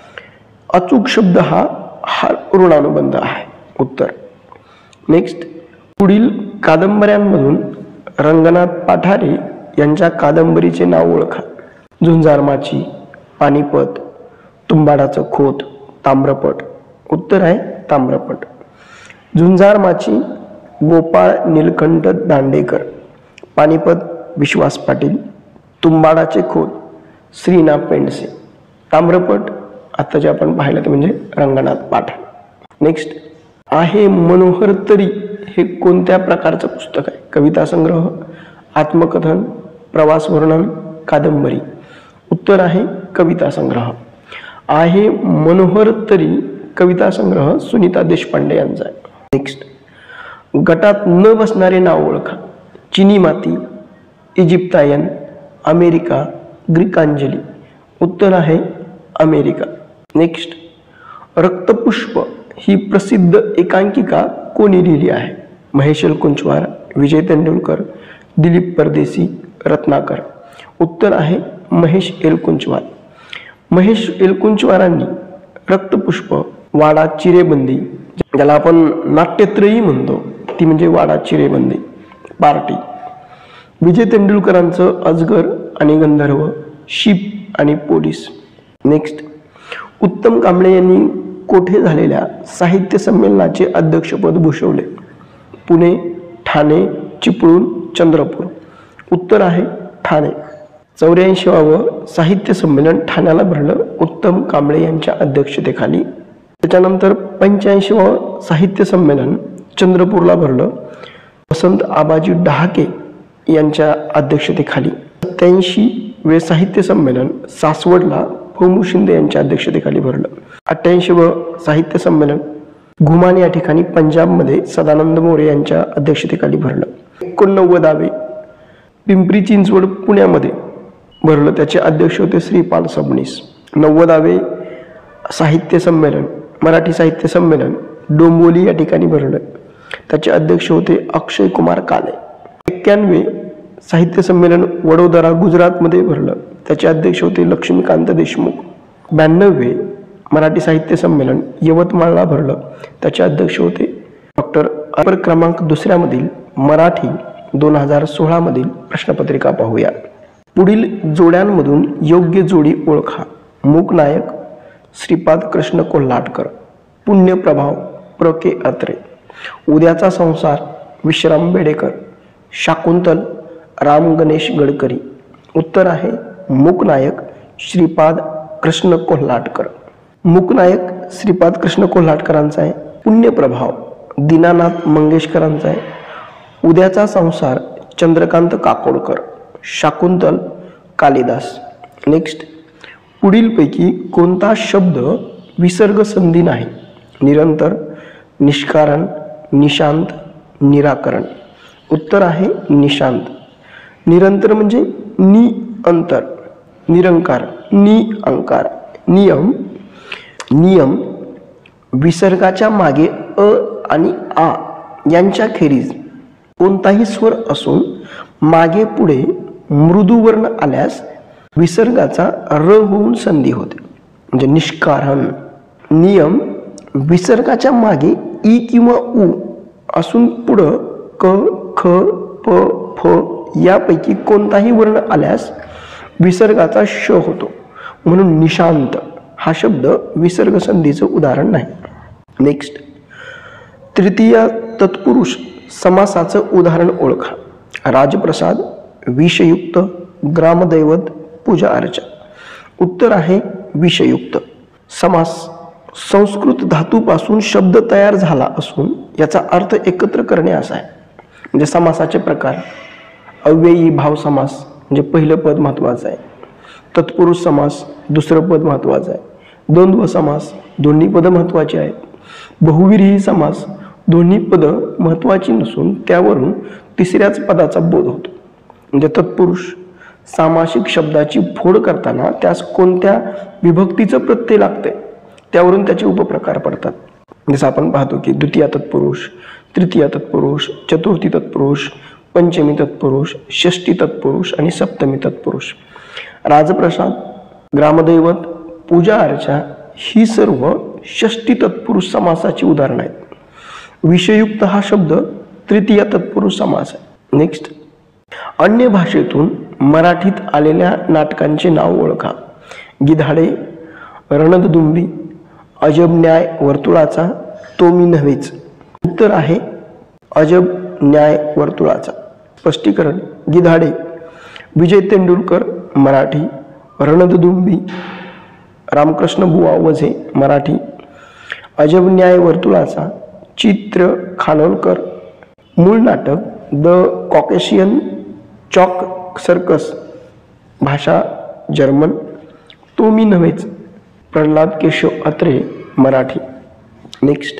अचूक शब्द हा हा ऋणानुबंध आहे. उत्तर. नेक्स्ट, पुढील कादंबऱ्यांमधून रंगनाथ पाठारे यांच्या कादंबरीचे नाव ओळखा. झुंजारमाची, पानिपत, तुंबाडाचं खोत, ताम्रपट. उत्तर आहे ताम्रपट. झुंजारमाची गोपाळ नीलकंठ दांडेकर, पानिपत विश्वास पाटील, तुंबाडाचे खोत श्रीना पेंडसे, ताम्रपट आता जे आपण पाहिलं ते म्हणजे रंगनाथ पाठारे. नेक्स्ट, आहे मनोहर तरी हे कोणत्या प्रकारचं पुस्तक आहे. कविता संग्रह, आत्मकथन, प्रवास वर्णन, कादंबरी. उत्तर आहे कविता संग्रह. आहे मनोहर तरी कविता संग्रह सुनीता देशपांडे यांचा आहे. नेक्स्ट, गटात न बसणारे नाव ओळखा. चिनी माती, इजिप्तायन, अमेरिका, ग्रीकांजली. उत्तर आहे अमेरिका. नेक्स्ट, रक्तपुष्प ही प्रसिद्ध एकांकिका कोणी लिहिली आहे. महेश एलकुंचवार, विजय तेंडुलकर, दिलीप परदेसी, रत्नाकर. उत्तर आहे महेश एलकुंचवार. महेश एलकुंचवारांनी रक्तपुष्प, वाडा चिरेबंदी ज्याला आपण नाट्यत्रयी म्हणतो ती म्हणजे वाडा चिरेबंदी, पार्टी. विजय तेंडुलकरांचं अजगर आणि गंधर्व, शीप आणि पोलीस. नेक्स्ट, उत्तम कांबळे यांनी कोठे झालेल्या साहित्य संमेलनाचे अध्यक्षपद भूषवले. पुणे, ठाणे, चिपळूण, चंद्रपूर. उत्तर आहे ठाणे. चौऱ्याऐंशीवावं साहित्य संमेलन ठाण्याला भरलं उत्तम कांबळे यांच्या अध्यक्षतेखाली. त्याच्यानंतर पंच्याऐंशीवावं साहित्य संमेलन चंद्रपूरला भरलं वसंत आबाजी डहाके यांच्या अध्यक्षतेखाली. सत्याऐंशी वे साहित्य संमेलन सासवडला फमू शिंदे यांच्या अध्यक्षतेखाली भरलं. अठ्ठ्याऐंशीवं साहित्य संमेलन घुमान या ठिकाणी पंजाबमध्ये सदानंद मोरे यांच्या अध्यक्षतेखाली भरलं. एकोणनव्वदावे पिंपरी चिंचवड पुण्यामध्ये भरलं, त्याचे अध्यक्ष होते श्रीपाल सबनीस. नव्वदावे साहित्य संमेलन मराठी साहित्य संमेलन डोंबिवली या ठिकाणी भरलं, त्याचे अध्यक्ष होते अक्षय कुमार काले. एक्क्याण्णवे साहित्य संमेलन वडोदरा गुजरातमध्ये भरलं, त्याचे अध्यक्ष होते लक्ष्मीकांत देशमुख. ब्याण्णवे मराठी साहित्य संमेलन यवतमाळला भरलं, त्याचे अध्यक्ष होते डॉक्टर. अपर क्रमांक दुसऱ्यामधील मराठी दोन हजार सोळा मधील प्रश्नपत्रिका पाहूया. पुढील जोड्यांमधून योग्य जोडी ओळखा. मूकनायक श्रीपाद कृष्ण कोल्हाटकर, पुण्यप्रभाव प्र के अत्रे, उद्याचा संसार विश्राम बेडेकर, शाकुंतल राम गणेश गडकरी. उत्तर आहे मूकनायक श्रीपाद कृष्ण कोल्हाटकर. मूकनायक श्रीपाद कृष्ण कोल्हाटकरांचा आहे. पुण्यप्रभाव दीनानाथ मंगेशकरांचा आहे. उद्याचा संसार चंद्रकांत काकोडकर. शाकुंतल कालिदास. नेक्स्ट, पुढीलपैकी कोणता शब्द विसर्ग संधी नाही? निरंतर, निष्कारण, निशांत, निराकरण. उत्तर आहे निशांत. निरंतर म्हणजे नि अंतर, निरंकार, नि अंकार. नियम, नियम विसर्गाच्या मागे अ आणि आ यांच्या खेरीज कोणताही स्वर असून मागे पुढे मृदू वर्ण आल्यास विसर्गाचा र होऊन संधी होते, म्हणजे निष्कारण. नियम विसर्गाच्या मागे ई किंवा उ असून पुढं क, ख, प, फ यापैकी कोणताही वर्ण आल्यास विसर्गाचा श होतो, म्हणून निशांत हा शब्द विसर्ग संधीचं उदाहरण नाही. नेक्स्ट, तृतीय तत्पुरुष समासाचं उदाहरण ओळखा. राजप्रसाद, विषयुक्त, ग्रामदैवत, पूजा अर्चा. उत्तर आहे विषयुक्त. समास संस्कृत धातूपासून शब्द तयार झाला असून याचा अर्थ एकत्र करणे असा आहे. म्हणजे समासाचे प्रकार: अव्ययी भाव समास म्हणजे पहिलं पद महत्त्वाचं आहे. तत्पुरुष समास दुसरं पद महत्त्वाचं आहे. द्वंद्व समास दोन्ही पद महत्त्वाची आहेत. बहुव्रीही समास दोन्ही पद महत्त्वाची नसून त्यावरून तिसऱ्याच पदाचा बोध होतो. म्हणजे तत्पुरुष सामासिक शब्दाची फोड करताना त्यास कोणत्या विभक्तीचं प्रत्यय लागते त्यावरून त्याचे उपप्रकार पडतात. जसं आपण पाहतो की द्वितीय तत्पुरुष, तृतीय तत्पुरुष, चतुर्थी तत्पुरुष, पंचमी तत्पुरुष, षष्ठी तत्पुरुष आणि सप्तमी तत्पुरुष. राजप्रसाद, ग्रामदैवत, पूजा अर्चा ही सर्व षष्ठी तत्पुरुष समासाची उदाहरणं आहेत. विषयुक्त हा शब्द तृतीय तत्पुरुष समास आहे. नेक्स्ट, अन्य भाषेतून मराठीत आलेल्या नाटकांचे नाव ओळखा. गिधाडे, रणददुंभी, अजब न्याय वर्तुळाचा, तो मी नव्हेच. उत्तर आहे अजब न्याय वर्तुळाचा. स्पष्टीकरण: गिधाडे विजय तेंडुलकर मराठी, रणददुंभी रामकृष्ण बुवा वझे मराठी, अजब न्याय वर्तुळाचा चित्र खानोलकर. मूळ नाटक द कॉकेशियन चॉक सर्कस, भाषा जर्मन. तो मी नव्हेच प्रल्हाद केशव अत्रे मराठी. नेक्स्ट,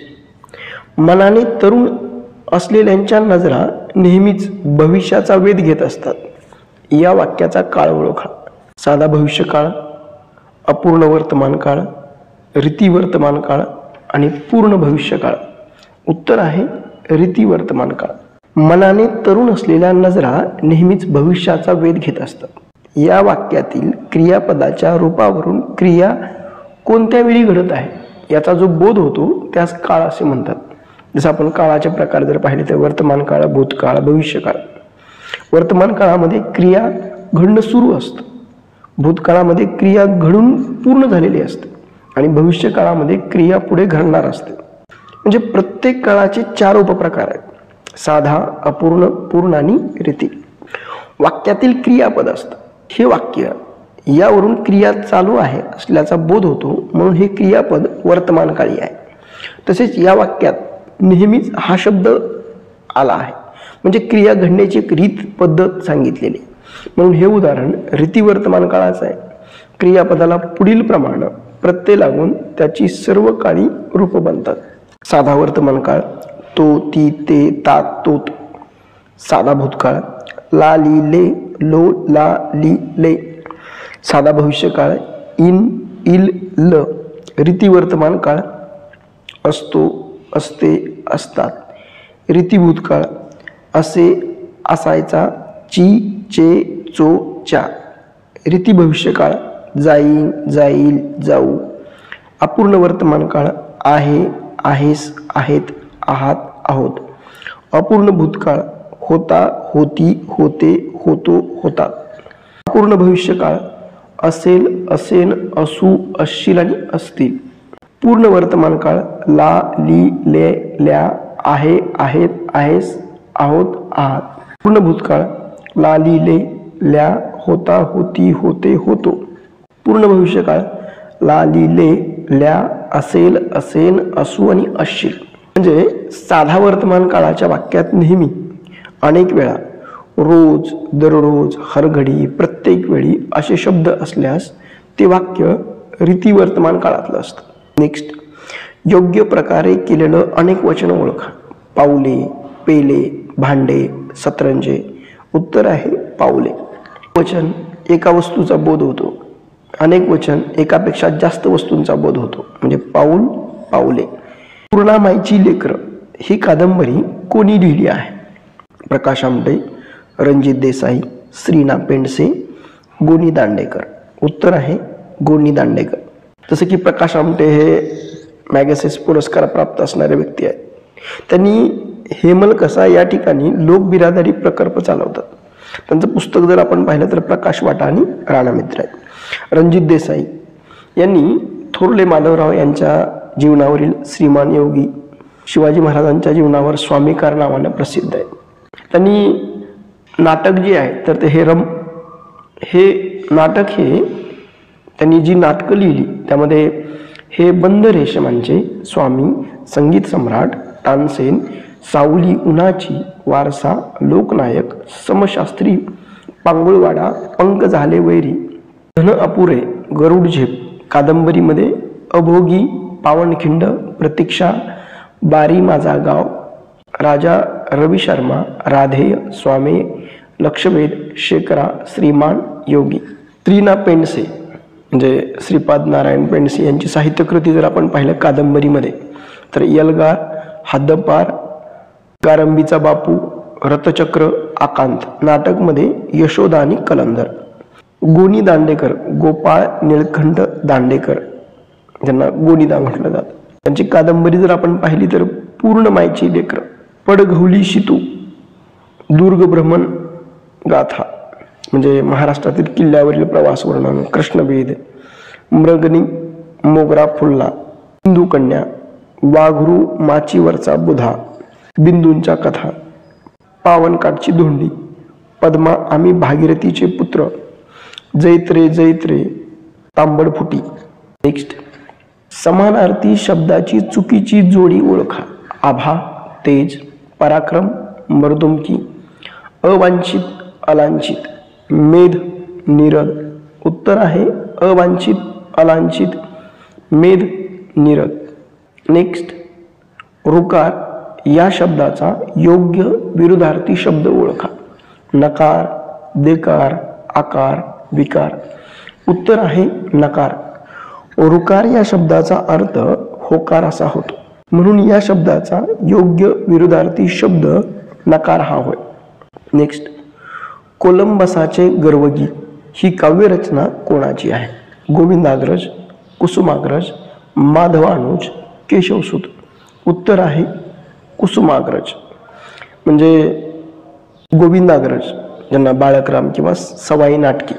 मनाने तरुण असलेल्यांच्या नजरा नेहमीच भविष्याचा वेध घेत असतात. या वाक्याचा काळ ओळखा. साधा भविष्यकाळ, अपूर्ण वर्तमान काळ, रीती वर्तमान काळ आणि पूर्ण भविष्यकाळ. उत्तर आहे रीती वर्तमान काळ. मनाने तरुण असलेल्या नजरा नेहमीच भविष्याचा वेध घेत असतात. या वाक्यातील क्रियापदाच्या रूपावरून क्रिया कोणत्या वेळी घडत आहे याचा जो बोध होतो त्यास काळ असे म्हणतात. जसं आपण काळाचे प्रकार जर पाहिले तर वर्तमान काळ, भूतकाळ, भविष्यकाळ. वर्तमान काळामध्ये क्रिया घडणं सुरू असतं, भूतकाळामध्ये क्रिया घडून पूर्ण झालेली असते आणि भविष्य काळामध्ये क्रिया पुढे घडणार असते. म्हणजे प्रत्येक काळाचे चार उपप्रकार आहेत: साधा, अपूर्ण, पूर्ण आणि रीती. वाक्यातील क्रियापद असतं. हे वाक्य यावरून क्रिया चालू आहे असल्याचा बोध होतो, म्हणून हे क्रियापद वर्तमान काळी आहे. तसेच या वाक्यात नेहमीच हा शब्द आला आहे, म्हणजे क्रिया घडण्याची एक रीत पद्धत सांगितलेली, म्हणून हे उदाहरण रीती वर्तमान काळाचं आहे. क्रियापदाला पुढील प्रमाण प्रत्यय लागून त्याची सर्व काळी रूप बनतात. साधा वर्तमान काळ तो, ती, ते, ता, तोत. साधा भूतकाळ ला, ली, ले, लो, ला, ली, ले. साधा भविष्यकाळ इन, इल, ल. रीती वर्तमान काळ असतो, असते, असतात. रीती भूतकाळ असे, असायचा, ची, चे, चो, च्या. रीती भविष्यकाळ जाईन, जाईल, जाऊ. अपूर्ण वर्तमान काळ आहे, आहेस, आहेत, आहात, आहोत. अपूर्ण भूतकाळ होता, होती, होते, होतो, होतात. अपूर्ण भविष्यकाळ असेल, असेन, असू, असशील आणि असतील. पूर्ण वर्तमान काळ ला, ली, ले, ल्या, आहे, आहेत, आहेस, आहोत, आहात. पूर्ण भूतकाळ ला, ली, ले, ल्या, होता, होती, होते, होतो. पूर्ण भविष्यकाळ ला, ली, ले, ल्या, असेल, असेन, असू आणि असशील. म्हणजे साधा वर्तमान काळाच्या वाक्यात नेहमी, अनेक वेळा, रोज, दररोज, हरघडी, प्रत्येक वेळी असे शब्द असल्यास ते वाक्य रीती वर्तमान काळातलं असतं. नेक्स्ट, योग्य प्रकारे केलेलं अनेक वचन ओळखा. पाऊले, पेले, भांडे, सतरंजे. उत्तर आहे पाऊले. वचन एका वस्तूचा बोध होतो. अनेक वचन एकापेक्षा जास्त वस्तूंचा बोध होतो. म्हणजे पाऊल, पाऊले. पूर्णामाईची लेकरं ही कादंबरी कोणी लिहिली आहे? प्रकाश आमटे, रणजित देसाई, श्री ना पेंडसे, गोनी दांडेकर. उत्तर आहे गोनी दांडेकर. जसं की प्रकाश आमटे हे मॅगसेस पुरस्कार प्राप्त असणारे व्यक्ती आहेत. त्यांनी हेमलकसा या ठिकाणी लोकबिरादरी प्रकल्प चालवतात. त्यांचं पुस्तक जर आपण पाहिलं तर प्रकाश वाटा आणि राणा मित्र आहे. रणजित देसाई यांनी थोरले माधवराव यांच्या जीवनावरील श्रीमान योगी, शिवाजी महाराजांच्या जीवनावर स्वामीकार नावानं प्रसिद्ध आहे. त्यांनी नाटक जे आहे तर ते हे रम हे नाटक हे त्यांनी जी नाटकं लिहिली त्यामध्ये हे बंद रेशमांचे, स्वामी, संगीत सम्राट, तानसेन, सावली उन्हाची, वारसा, लोकनायक, समशास्त्री, पांगुळवाडा, पंक झाले वैरी, धन अपुरे, गरुड झेप, कादंबरीमध्ये अभोगी, पावनखिंड, प्रतीक्षा, बारी माझा गाव, राजा रवी शर्मा, राधेय, स्वामी, लक्षवेध, शेकरा, श्रीमान योगी. श्री ना पेंडसे म्हणजे श्रीपाद नारायण पेंडसे यांची साहित्यकृती जर आपण पाहिलं कादंबरीमध्ये तर यलगार, हद्दपार, गारंबीचा बापू, रथचक्र, आकांत. नाटकमध्ये यशोदा आणि कलंदर. गोनी दांडेकर, गोपाळ निळकंठ दांडेकर, ज्यांना गोनीदा म्हटलं जातं. त्यांची कादंबरी जर आपण पाहिली तर पूर्णमाईची लेकरं, पडघौली शितू, दुर्ग भ्रमण गाथा म्हणजे महाराष्ट्रातील किल्ल्यावरील प्रवास वर्णन, कृष्णवेध, मृगनी, मोगरा फुलला, हिंदू कन्या, वाघरू माचीवरचा बुधा, बिंदूंच्या कथा, पावनकाठची धोंडी, पद्मा आम्ही भागीरथीचे पुत्र, जैत्रे जैत्रे, तांबडफुटी. नेक्स्ट, समानार्थी शब्दाची चुकीची जोडी ओळखा. आभा, तेज, पराक्रम, मर्दुमकी, अवांछित, अलांछित, मेध, नीरद. उत्तर आहे अवांछित, अलांछित, मेध, नीरद. नेक्स्ट, रुकार या शब्दाचा योग्य विरुद्धार्थी शब्द ओळखा. नकार, देकार, आकार, विकार. उत्तर आहे नकार. रुकार या शब्दाचा अर्थ होकार असा होतो, म्हणून या शब्दाचा योग्य विरुद्धार्थी शब्द नकार हा होय. नेक्स्ट, कोलंबसाचे गर्वगीत ही काव्यरचना कोणाची आहे? गोविंदाग्रज, कुसुमाग्रज, माधवानुज, केशवसूत. उत्तर आहे कुसुमाग्रज. म्हणजे गोविंदाग्रज ज्यांना बाळकराम किंवा सवाई नाटके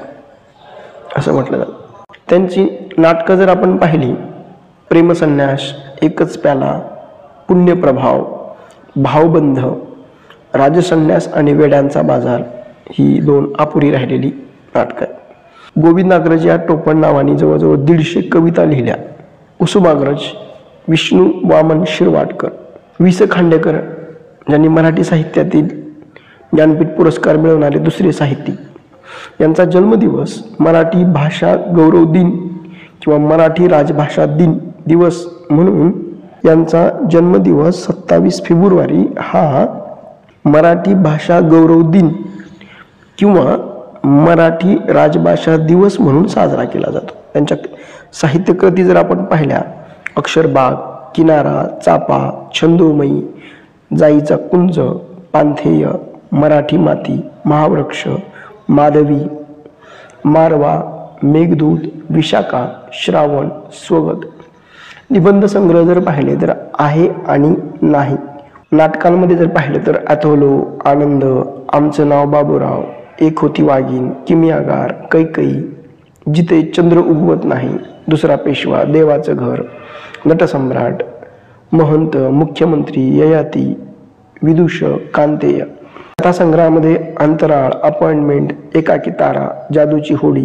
असं म्हटलं जातं, त्यांची नाटकं जर आपण पाहिली, प्रेमसन्यास, एकच प्याला, पुण्यप्रभाव, भावबंध, राजसन्यास आणि वेड्यांचा बाजार ही दोन अपुरी राहिलेली नाटकं आहेत. गोविंदाग्रज या टोपण नावाने जवळजवळ दीडशे कविता लिहिल्या. कुसुमाग्रज विष्णू वामन शिरवाडकर. वि स खांडेकर ज्यांनी मराठी साहित्यातील ज्ञानपीठ पुरस्कार मिळवणारे दुसरे साहित्यिक, यांचा जन्मदिवस मराठी भाषा गौरव दिन किंवा मराठी राजभाषा दिन दिवस म्हणून यांचा जन्मदिवस सत्तावीस फेब्रुवारी हा मराठी भाषा गौरव दिन किंवा मराठी राजभाषा दिवस म्हणून साजरा केला जातो. त्यांच्या साहित्यकृती जर आपण पाहिल्या, अक्षरबाग, किनारा, चापा, छंदोमयी, जाईचा कुंज, पांथेय, मराठी माती, महावृक्ष, माधवी, मारवा, मेघदूत, विशाखा, श्रावण, स्वगत. निबंध संग्रह जर पाहिले तर आहे आणि नाही. नाटकांमध्ये जर पाहिलं तर अथोलो, आनंद, आमचं नाव बाबूराव, एक होती वाघीण, किमियागार, कैकई, जिथे चंद्र उगवत नाही, दुसरा पेशवा, देवाचं घर, नटसम्राट, महंत, मुख्यमंत्री, ययाती, विदूष, कांतेय. कथासंग्रहामध्ये अंतराळ, अपॉइंटमेंट, एकाकी तारा, जादूची होडी,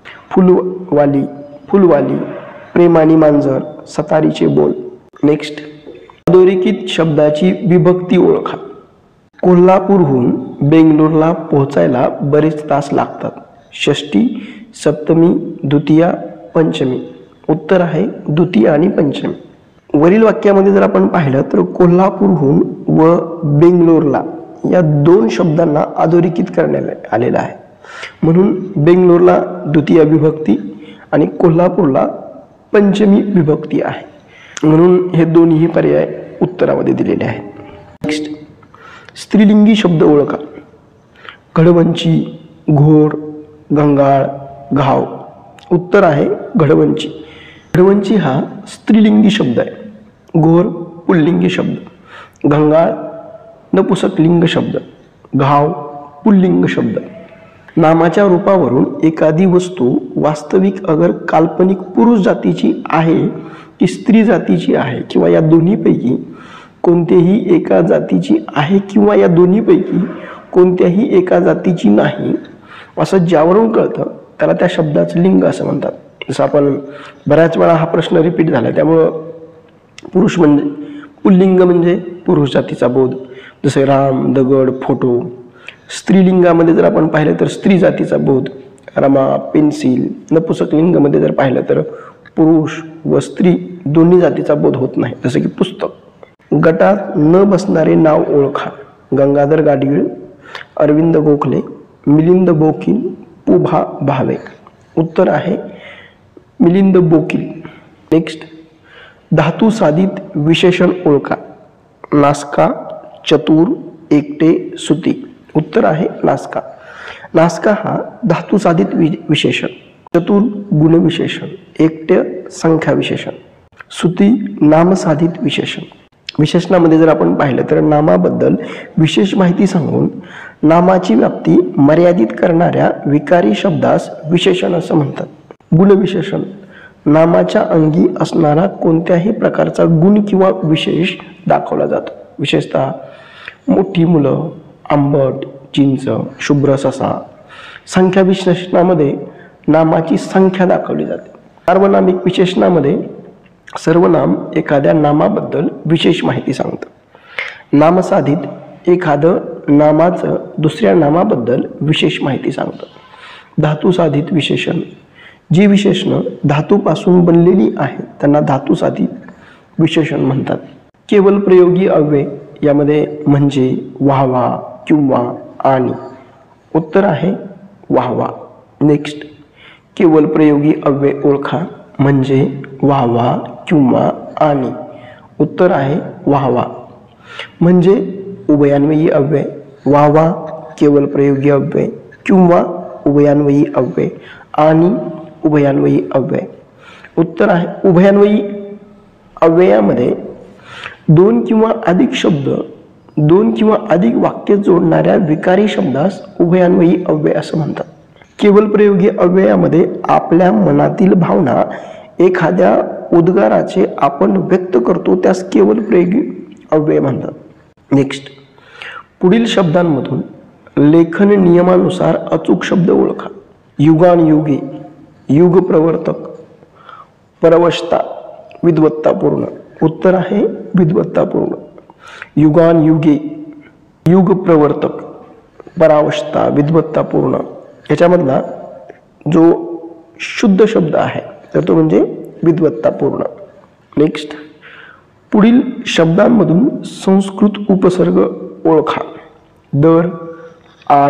फुलवाली फुलवाली, प्रेमानी मांजर, सतारीचे बोल. नेक्स्ट, अधोरेखित शब्दाची विभक्ती ओळखा. कोल्हापूरहून बेंगलोरला पोहोचायला बरेच तास लागतात. षष्टी, सप्तमी, द्वितीया, पंचमी. उत्तर आहे द्वितीया आणि पंचमी. वरील वाक्यामध्ये जर आपण पाहिलं तर कोल्हापूरहून व बेंगलोरला या दोन शब्दांना अधोरेखित करण्यात आलेलं आहे. म्हणून बेंगलोरला द्वितीय विभक्ती आणि कोल्हापूरला पंचमी विभक्ती आहे. म्हणून हे दोन्ही पर्याय उत्तरामध्ये दिलेले आहेत. नेक्स्ट, स्त्रीलिंगी शब्द ओळखा. घडवंची, घोर, गंगाळ, घाव. उत्तर आहे घडवंची. घडवंची हा स्त्रीलिंगी शब्द आहे. घोर पुल्लिंगी शब्द, गंगाळ नपुसकलिंग शब्द, घाव पुल्लिंग शब्द. नामाच्या रूपावरून एखादी वस्तू वास्तविक अगर काल्पनिक पुरुष जातीची आहे की स्त्री जातीची आहे किंवा या दोन्हीपैकी कोणत्याही एका जातीची आहे किंवा या दोन्हीपैकी कोणत्याही एका जातीची नाही असं ज्यावरून कळतं त्याला त्या शब्दाचं लिंग असं म्हणतात. जसं आपण बऱ्याच वेळा हा प्रश्न रिपीट झाला त्यामुळं पुरुष म्हणजे पुल्लिंग म्हणजे पुरुष जातीचा बोध, जसे राम, दगड, फोटो. स्त्रीलिंगामध्ये जर आपण पाहिलं तर स्त्री जातीचा बोध, रमा, पेन्सिल. नपुसकलिंगामध्ये जर पाहिलं तर पुरुष व स्त्री दोन्ही जातीचा बोध होत नाही, जसं की पुस्तक. गटात न बसणारे नाव ओळखा. गंगाधर गाडगीळ, अरविंद गोखले, मिलिंद बोकील, पुभा भावे. उत्तर आहे मिलिंद बोकील. नेक्स्ट, धातू साधित विशेषण ओळखा. नासका, चतुर, एकटे, सुती. उत्तर आहे नासका. नासका हा धातू साधित विशेषण, चतुर गुणविशेषण, एकटे संख्या विशेषण, सुती नामसाधित विशेषण. विशेषणामध्ये जर आपण पाहिलं तर नामाबद्दल विशेष माहिती सांगून नामाची व्याप्ती मर्यादित करणाऱ्या विकारी शब्दास विशेषण असं म्हणतात. गुणविशेषण, नामाच्या अंगी असणारा कोणत्याही प्रकारचा गुण किंवा विशेष दाखवला जातो. विशेषतः मोठी मुलं, आंबट, चिंच, शुभ्र ससा. संख्या विशेषणामध्ये नामाची संख्या दाखवली जाते. सार्वनामिक विशेषणामध्ये सर्वनाम एखाद्या नामाबद्दल विशेष माहिती सांगतं. नामसाधित एखादं नामाचं दुसऱ्या नामाबद्दल विशेष माहिती सांगतं. धातू साधित विशेषण, जी विशेषणं धातूपासून बनलेली आहेत त्यांना धातू साधित विशेषण म्हणतात. केवल प्रयोगी अव्यय यामध्ये म्हणजे, वाहवा, किंवा, आणि. उत्तर आहे वाहवा. नेक्स्ट, केवल प्रयोगी अव्यय ओळखा. म्हणजे, वाहवा, किंवा, आणि. उत्तर आहे वाहवा. म्हणजे उभयान्वयी अव्यय, वाहवा केवल प्रयोगी अव्यय, किंवा उभयान्वयी अव्यय, आणि उभयान्वयी अव्यय. उत्तर आहे उभयान्वयी अव्ययामध्ये दोन किंवा अधिक शब्द, दोन किंवा अधिक वाक्य जोडणाऱ्या विकारी शब्दास उभयान्वयी अव्यय असं म्हणतात. केवल प्रयोगी अव्ययामध्ये आपल्या मनातील भावना एखाद्या उद्गाराचे आपण व्यक्त करतो त्यास केवल प्रयोगी अव्यय म्हणतात. नेक्स्ट, पुढील शब्दांमधून लेखन नियमानुसार अचूक शब्द ओळखा. युगानुयुगी, युग प्रवर्तक, परवशता, विद्वत्तापूर्ण. उत्तर आहे विद्वत्तापूर्ण. युगानुयुगी, युग प्रवर्तक, परावस्था, विद्वत्तापूर्ण याच्यामधला जो शुद्ध शब्द आहे तर तो म्हणजे विद्वत्तापूर्ण. नेक्स्ट, पुढील शब्दांमधून संस्कृत उपसर्ग ओळखा. दर, आड,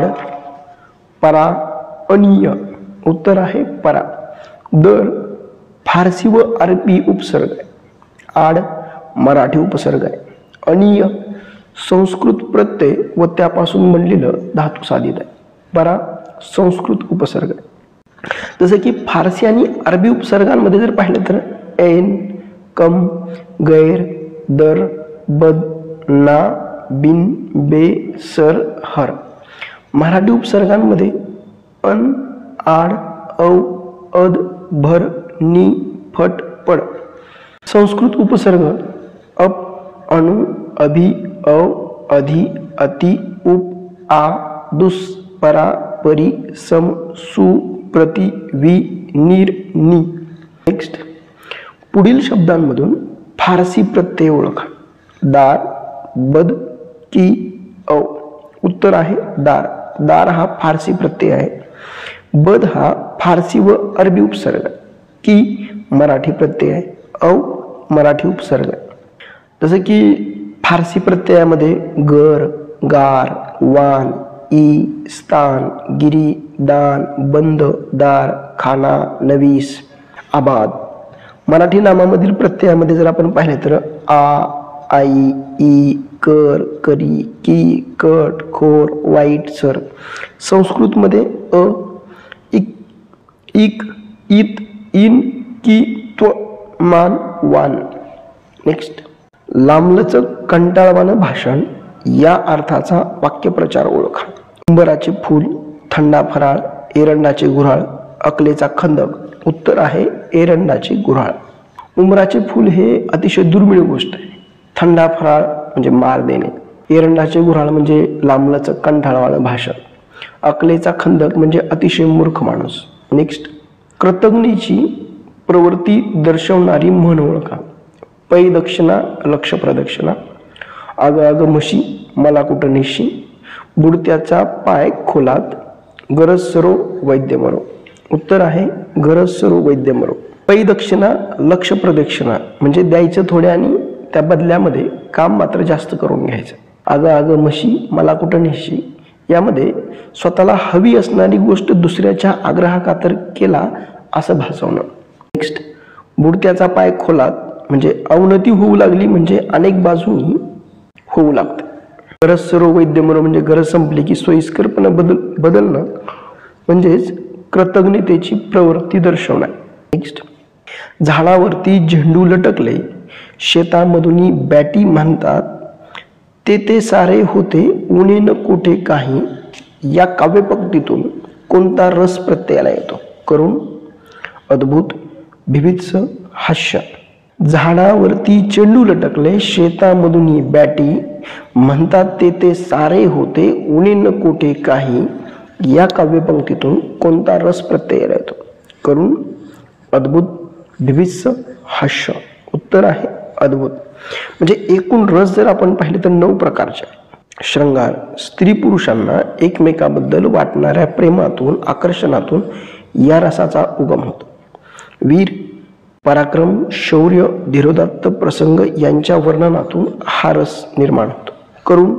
परा, अनीय. उत्तर आहे परा. दर फारसी व अरबी उपसर्ग आहे. आड मराठी उपसर्ग आहे. अनीय संस्कृत प्रत्यय व त्यापासून बनलेलं धातू साधित आहे. परा संस्कृत उपसर्ग आहे. जसं की फारसी आणि अरबी उपसर्गांमध्ये जर पाहिलं तर ऐन, कम, गैर, दर, बद, ना, बिन, बे, सर, हर. मराठी उपसर्गांमध्ये अन, आड, औ, अद, भर, नि, फट, पड. संस्कृत उपसर्ग अप, अणु, अभि, अव, अधि, अति, उप, आ, दुस, परा, परी, सम, सु, प्रति, वि, नीर, नी। नेक्स्ट, पुढील शब्दांमधून फारसी प्रत्यय ओळखा। दार, बद, की, औ। उत्तर आहे दार। दार हा फारसी प्रत्यय आहे। बद हा फारसी व अरबी उपसर्ग आहे। की मराठी प्रत्यय आहे। औ मराठी उपसर्ग आहे। जसं की फारसी प्रत्ययामध्ये गर, गार, वान, ई, स्थान, गिरी, दान, बंद, दार, खाना, नवीस, आबाद। मराठी नामामधील प्रत्ययामध्ये जर आपण पाहिले तर आ, आई, ई, कर, करी, की, कट, खोर, वाईट, सर। संस्कृतमध्ये अ, इक, इक, इत, इन, की, त्व, मान, वान। नेक्स्ट, लांबलचक कंटाळवाणं भाषण या अर्थाचा वाक्यप्रचार ओळखा। उंबराचे फूल, थंडा फराळ, एरंडाचे गुऱ्हाळ, अकलेचा खंदक। उत्तर आहे एरंडाचे गुऱ्हाळ। उंबराचे फूल हे अतिशय दुर्मिळ गोष्ट आहे। थंडा फराळ म्हणजे मार देणे, एरंडाचे गुऱ्हाळ म्हणजे लांबलचक कंटाळवाणं भाषण, अकलेचा खंदक म्हणजे अतिशय मूर्ख माणूस। नेक्स्ट, कृतज्ञतेची प्रवृत्ती दर्शवणारी म्हण ओळखा। पै दक्षिणा, लक्ष प्रदक्षिणा, आग आग म्हशी, मला कुठं नेशी, बुडत्याचा पाय खोलात, गरज सरो वैद्य मरो। उत्तर आहे गरज सरो वैद्य मरो। पै दक्षिणा, लक्ष प्रदक्षिणा म्हणजे द्यायचं थोडे आणि त्या बदल्यामध्ये काम मात्र जास्त करून घ्यायचं। आग आग म्हशी, मला कुठं नेशी यामध्ये स्वतःला हवी असणारी गोष्ट दुसऱ्याच्या आग्रहाखातर केला असं भासवणं। नेक्स्ट, बुडत्याचा पाय खोलात म्हणजे अवनती होऊ लागली म्हणजे अनेक बाजूंनी होऊ लागते। गरज सरो वैद्य मरो म्हणजे गरज संपली की सोयीस्करपणे बदल बदलणं म्हणजेच कृतज्ञतेची प्रवृत्ती दर्शवणं। नेक्स्ट, झाडावरती झेंडू लटकले, शेतामधून बॅटी म्हणतात, ते ते सारे होते उणे न कोठे काही। या काव्यपंक्तीतून कोणता रस प्रत्ययाला येतो? करुण, अद्भुत, बिभत्स, हास्य। झाडावरती चेंडू लटकले, शेतामधून बॅटी म्हणतात, ते ते सारे होते उणे न कोठे काही। या काव्यपंक्तीतून कोणता रस प्रत्ययाला येतो? करुण, अद्भुत, बिभत्स, हास्य। उत्तर आहे अद्भुत। म्हणजे एकूण रस जर आपण पाहिले तर नऊ प्रकारचे आहेत। श्रृंगार, स्त्री पुरुषांना एकमेकाबद्दल वाटणाऱ्या प्रेमातून, आकर्षणातून या रसाचा उगम होतो। वीर, पराक्रम, शौर्य, धीरोदात्त प्रसंग यांच्या वर्णनातून हा रस निर्माण होतो। करुण,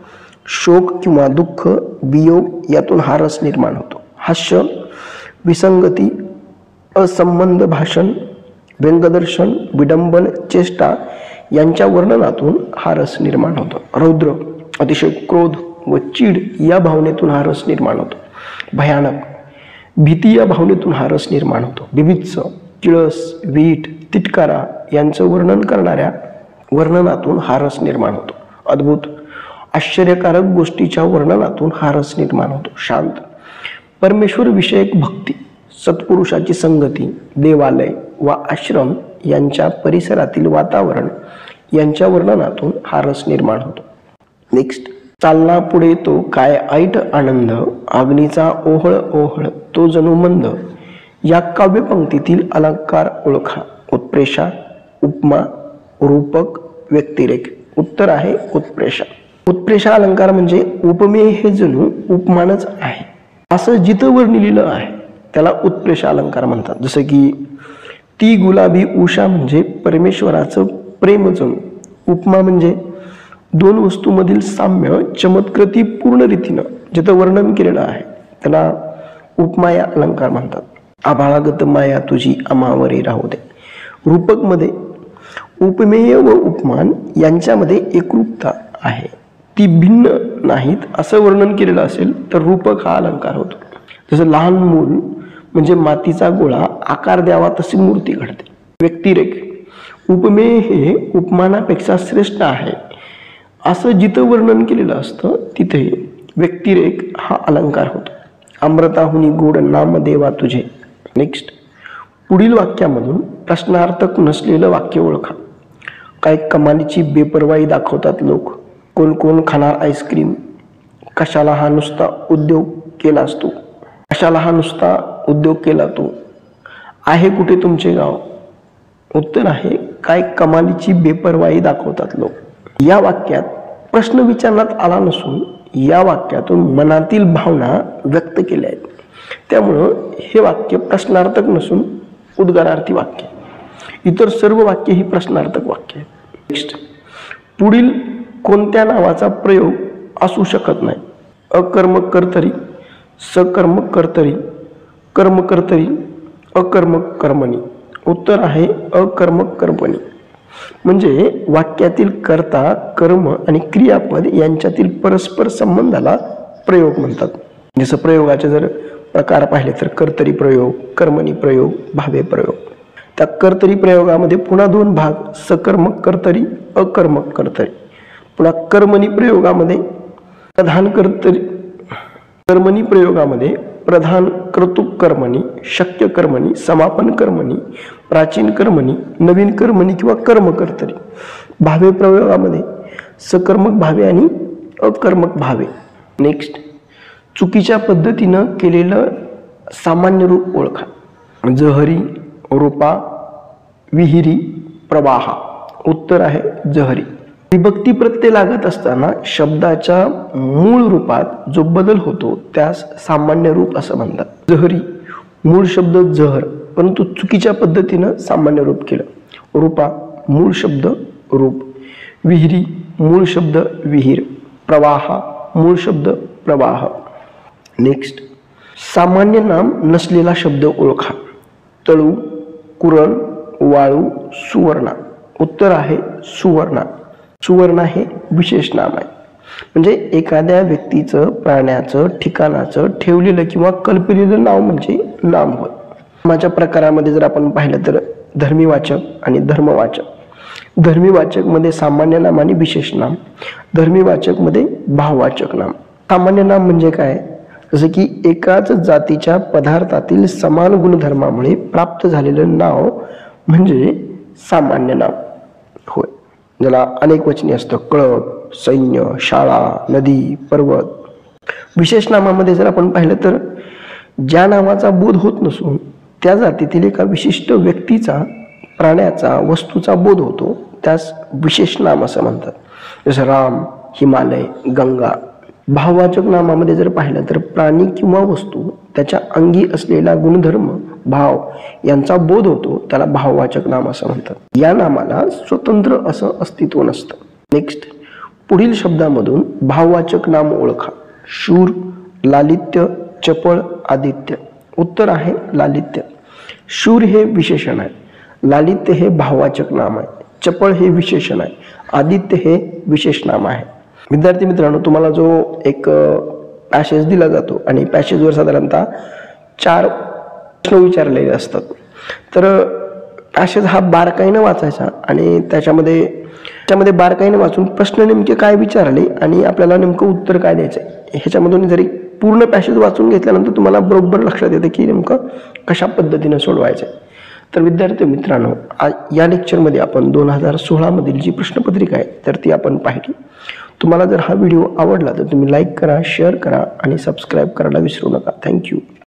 शोक किंवा दुःख, वियोग यातून हा रस निर्माण होतो। हास्य, विसंगती, असंबद्ध भाषण, व्यंगदर्शन, विडंबन, चेष्टा यांच्या वर्णनातून हा रस निर्माण होतो। रौद्र, अतिशय क्रोध व चीड या भावनेतून हा रस निर्माण होतो। भयानक, भीती या भावनेतून हा रस निर्माण होतो। बिभत्स, किळस, वीट, तिटकारा यांचं वर्णन करणाऱ्या वर्णनातून हा रस निर्माण होतो। अद्भुत, आश्चर्यकारक गोष्टीच्या वर्णनातून हा रस निर्माण होतो। शांत, परमेश्वर विषयक भक्ती, सत्पुरुषाची संगती, देवालय व आश्रम यांच्या परिसरातील वातावरण यांच्या वर्णनातून हा रस निर्माण होतो। नेक्स्ट, चालला पुढे तो काय ऐट आनंद, अग्नीचा ओहळ ओहळ तो जणू मंद। या काव्यपंक्तीतील अलंकार ओळखा। उत्प्रेषा, उपमा, रूपक, व्यक्तिरेख। उत्तर आहे उत्प्रेषा। उत्प्रेषा अलंकार म्हणजे उपमेय हे जणू उपमानच आहे असं जिथं वर्णिलेलं आहे त्याला उत्प्रेषा अलंकार म्हणतात। जसं की ती गुलाबी उषा म्हणजे परमेश्वराचं प्रेम जणू। उपमा म्हणजे दोन वस्तूमधील साम्य चमत्कृती पूर्ण रीतीनं जिथं वर्णन केलेलं आहे त्याला उपमाया अलंकार म्हणतात। आभाळागत माया तुझी आम्हावरी राहू दे। रूपक मध्ये उपमेय व उपमान यांच्यामध्ये एकरूपता आहे, ती भिन्न नाहीत असं वर्णन केलेलं असेल तर रूपक हा अलंकार होतो। जसं लहान मूल म्हणजे मातीचा गोळा आकार द्यावा तशी मूर्ती घडते। व्यक्तिरेख, उपमेय हे उपमानापेक्षा श्रेष्ठ आहे असं जिथं वर्णन केलेलं असतं तिथे व्यक्तिरेख हा अलंकार होतो। अमृताहुनी गोड नाम देवा तुझे। नेक्स्ट, पुढील वाक्यामधून प्रश्नार्थक नसलेलं वाक्य ओळखा। काय कमालीची बेपर्वाई दाखवतात लोक, कोण कोण खाणार आईस्क्रीम, कशाला हा नुसता उद्योग केलास तू, कशाला हा नुसता उद्योग केला तू, आहे कुठे तुमचे गाव? उत्तर आहे, काय कमालीची बेपर्वाई दाखवतात लोक. या वाक्यात प्रश्न विचारण्यात आला नसून या वाक्यातून मनातील भावना व्यक्त केल्या आहेत. त्यामुळं हे वाक्य प्रश्नार्थक नसून उद्गारार्थी वाक्य. इतर सर्व वाक्य ही प्रश्नार्थक वाक्य आहेत. नेक्स्ट, पुढील कोणत्या नावाचा प्रयोग असू शकत नाही? अकर्मक कर्तरी, सकर्मक कर्तरी, कर्मकर्तरी, अकर्मक कर्मणी. उत्तर आहे अकर्मक कर्मणी. म्हणजे वाक्यातील कर्ता, कर्म आणि क्रियापद यांच्यातील परस्पर संबंधाला प्रयोग म्हणतात. जसं प्रयोगाचे जर प्रकार पाहिले तर कर्तरी प्रयोग, कर्मणी प्रयोग, भावे प्रयोग. त्या कर्तरी प्रयोगामध्ये पुन्हा दोन भाग, सकर्मक कर्तरी, अकर्मक कर्तरी. पुन्हा कर्मणी प्रयोगामध्ये प्रधान कर्तरी, कर्मणी प्रयोगामध्ये प्रधान कर्तृक कर्मणी, शक्य कर्मणी, समापन कर्मणी, प्राचीन कर्मणी, नवीन कर्मणी किंवा कर्मकर्तरी. भावे प्रयोगामध्ये सकर्मक भावे आणि अकर्मक भावे. नेक्स्ट, चुकीच्या पद्धतीनं केलेलं सामान्य रूप ओळखा. जहरी, रूपा, विहिरी, प्रवाहा. उत्तर आहे जहरी. विभक्ती प्रत्यय लागत असताना शब्दाच्या मूळ रूपात जो बदल होतो त्यास सामान्य रूप असं म्हणतात. जहरी मूळ शब्द जहर, परंतु चुकीच्या पद्धतीनं सामान्य रूप केलं. रूपा मूळ शब्द रूप. विहिरी मूळ शब्द विहीर. प्रवाहा मूळ शब्द प्रवाह. नेक्स्ट, सामान्य नाम नसलेला शब्द ओळखा. तळू, कुरण, वाळू, सुवर्णा. उत्तर आहे सुवर्णा. सुवर्णा हे विशेष नाम आहे. म्हणजे एखाद्या व्यक्तीचं, प्राण्याचं, ठिकाणाचं ठेवलेलं किंवा कल्पलेलं नाव म्हणजे नाम होय. नामाच्या प्रकारामध्ये जर आपण पाहिलं तर धर्मीवाचक आणि धर्मवाचक. धर्मीवाचक मध्ये सामान्य नाम आणि विशेष नाम. धर्मीवाचक मध्ये भाववाचक नाम. सामान्य नाम म्हणजे काय? जसं की एकाच जातीच्या पदार्थातील समान गुणधर्मामुळे प्राप्त झालेलं नाव म्हणजे सामान्य नाम होय. ज्याला अनेक वचनी असतं. कळप, सैन्य, शाळा, नदी, पर्वत. विशेष नामामध्ये जर आपण पाहिलं तर ज्या नावाचा बोध होत नसून त्या जातीतील एका विशिष्ट व्यक्तीचा, प्राण्याचा, वस्तूचा बोध होतो त्यास विशेष नाम असं म्हणतात. जसं राम, हिमालय, गंगा. भाववाचक नामामध्ये जर पाहिलं तर प्राणी किंवा वस्तू त्याच्या अंगी असलेला गुणधर्म, भाव यांचा बोध होतो त्याला भाववाचक नाम असं म्हणतात. या नामाला स्वतंत्र असं अस्तित्व नसतं. नेक्स्ट, पुढील शब्दामधून भाववाचक नाम ओळखा. शूर, लालित्य, चपळ, आदित्य. उत्तर आहे लालित्य. शूर हे विशेषण आहे. लालित्य हे भाववाचक नाम आहे. चपळ हे विशेषण आहे. आदित्य हे विशेष नाम आहे. विद्यार्थी मित्रांनो, तुम्हाला जो एक पॅसेज दिला जातो आणि पॅसेजवर साधारणतः चार प्रश्न विचारलेले असतात. तर पॅसेज हा बारकाईनं वाचायचा आणि त्याच्यामध्ये त्याच्यामध्ये बारकाईनं वाचून प्रश्न नेमके काय विचारले आणि आपल्याला नेमकं उत्तर काय द्यायचं आहे ह्याच्यामधून जरी पूर्ण पॅसेज वाचून घेतल्यानंतर तुम्हाला बरोबर लक्षात येतं की नेमकं कशा पद्धतीनं सोडवायचं आहे. तर विद्यार्थी मित्रांनो, या लेक्चरमध्ये आपण दोन हजार सोळामधील जी प्रश्नपत्रिका आहे तर ती आपण पाहिली. तुम्हाला जर हा व्हिडिओ आवडला तर तुम्ही लाईक करा, शेअर करा आणि सबस्क्राईब करायला विसरू नका. थँक्यू.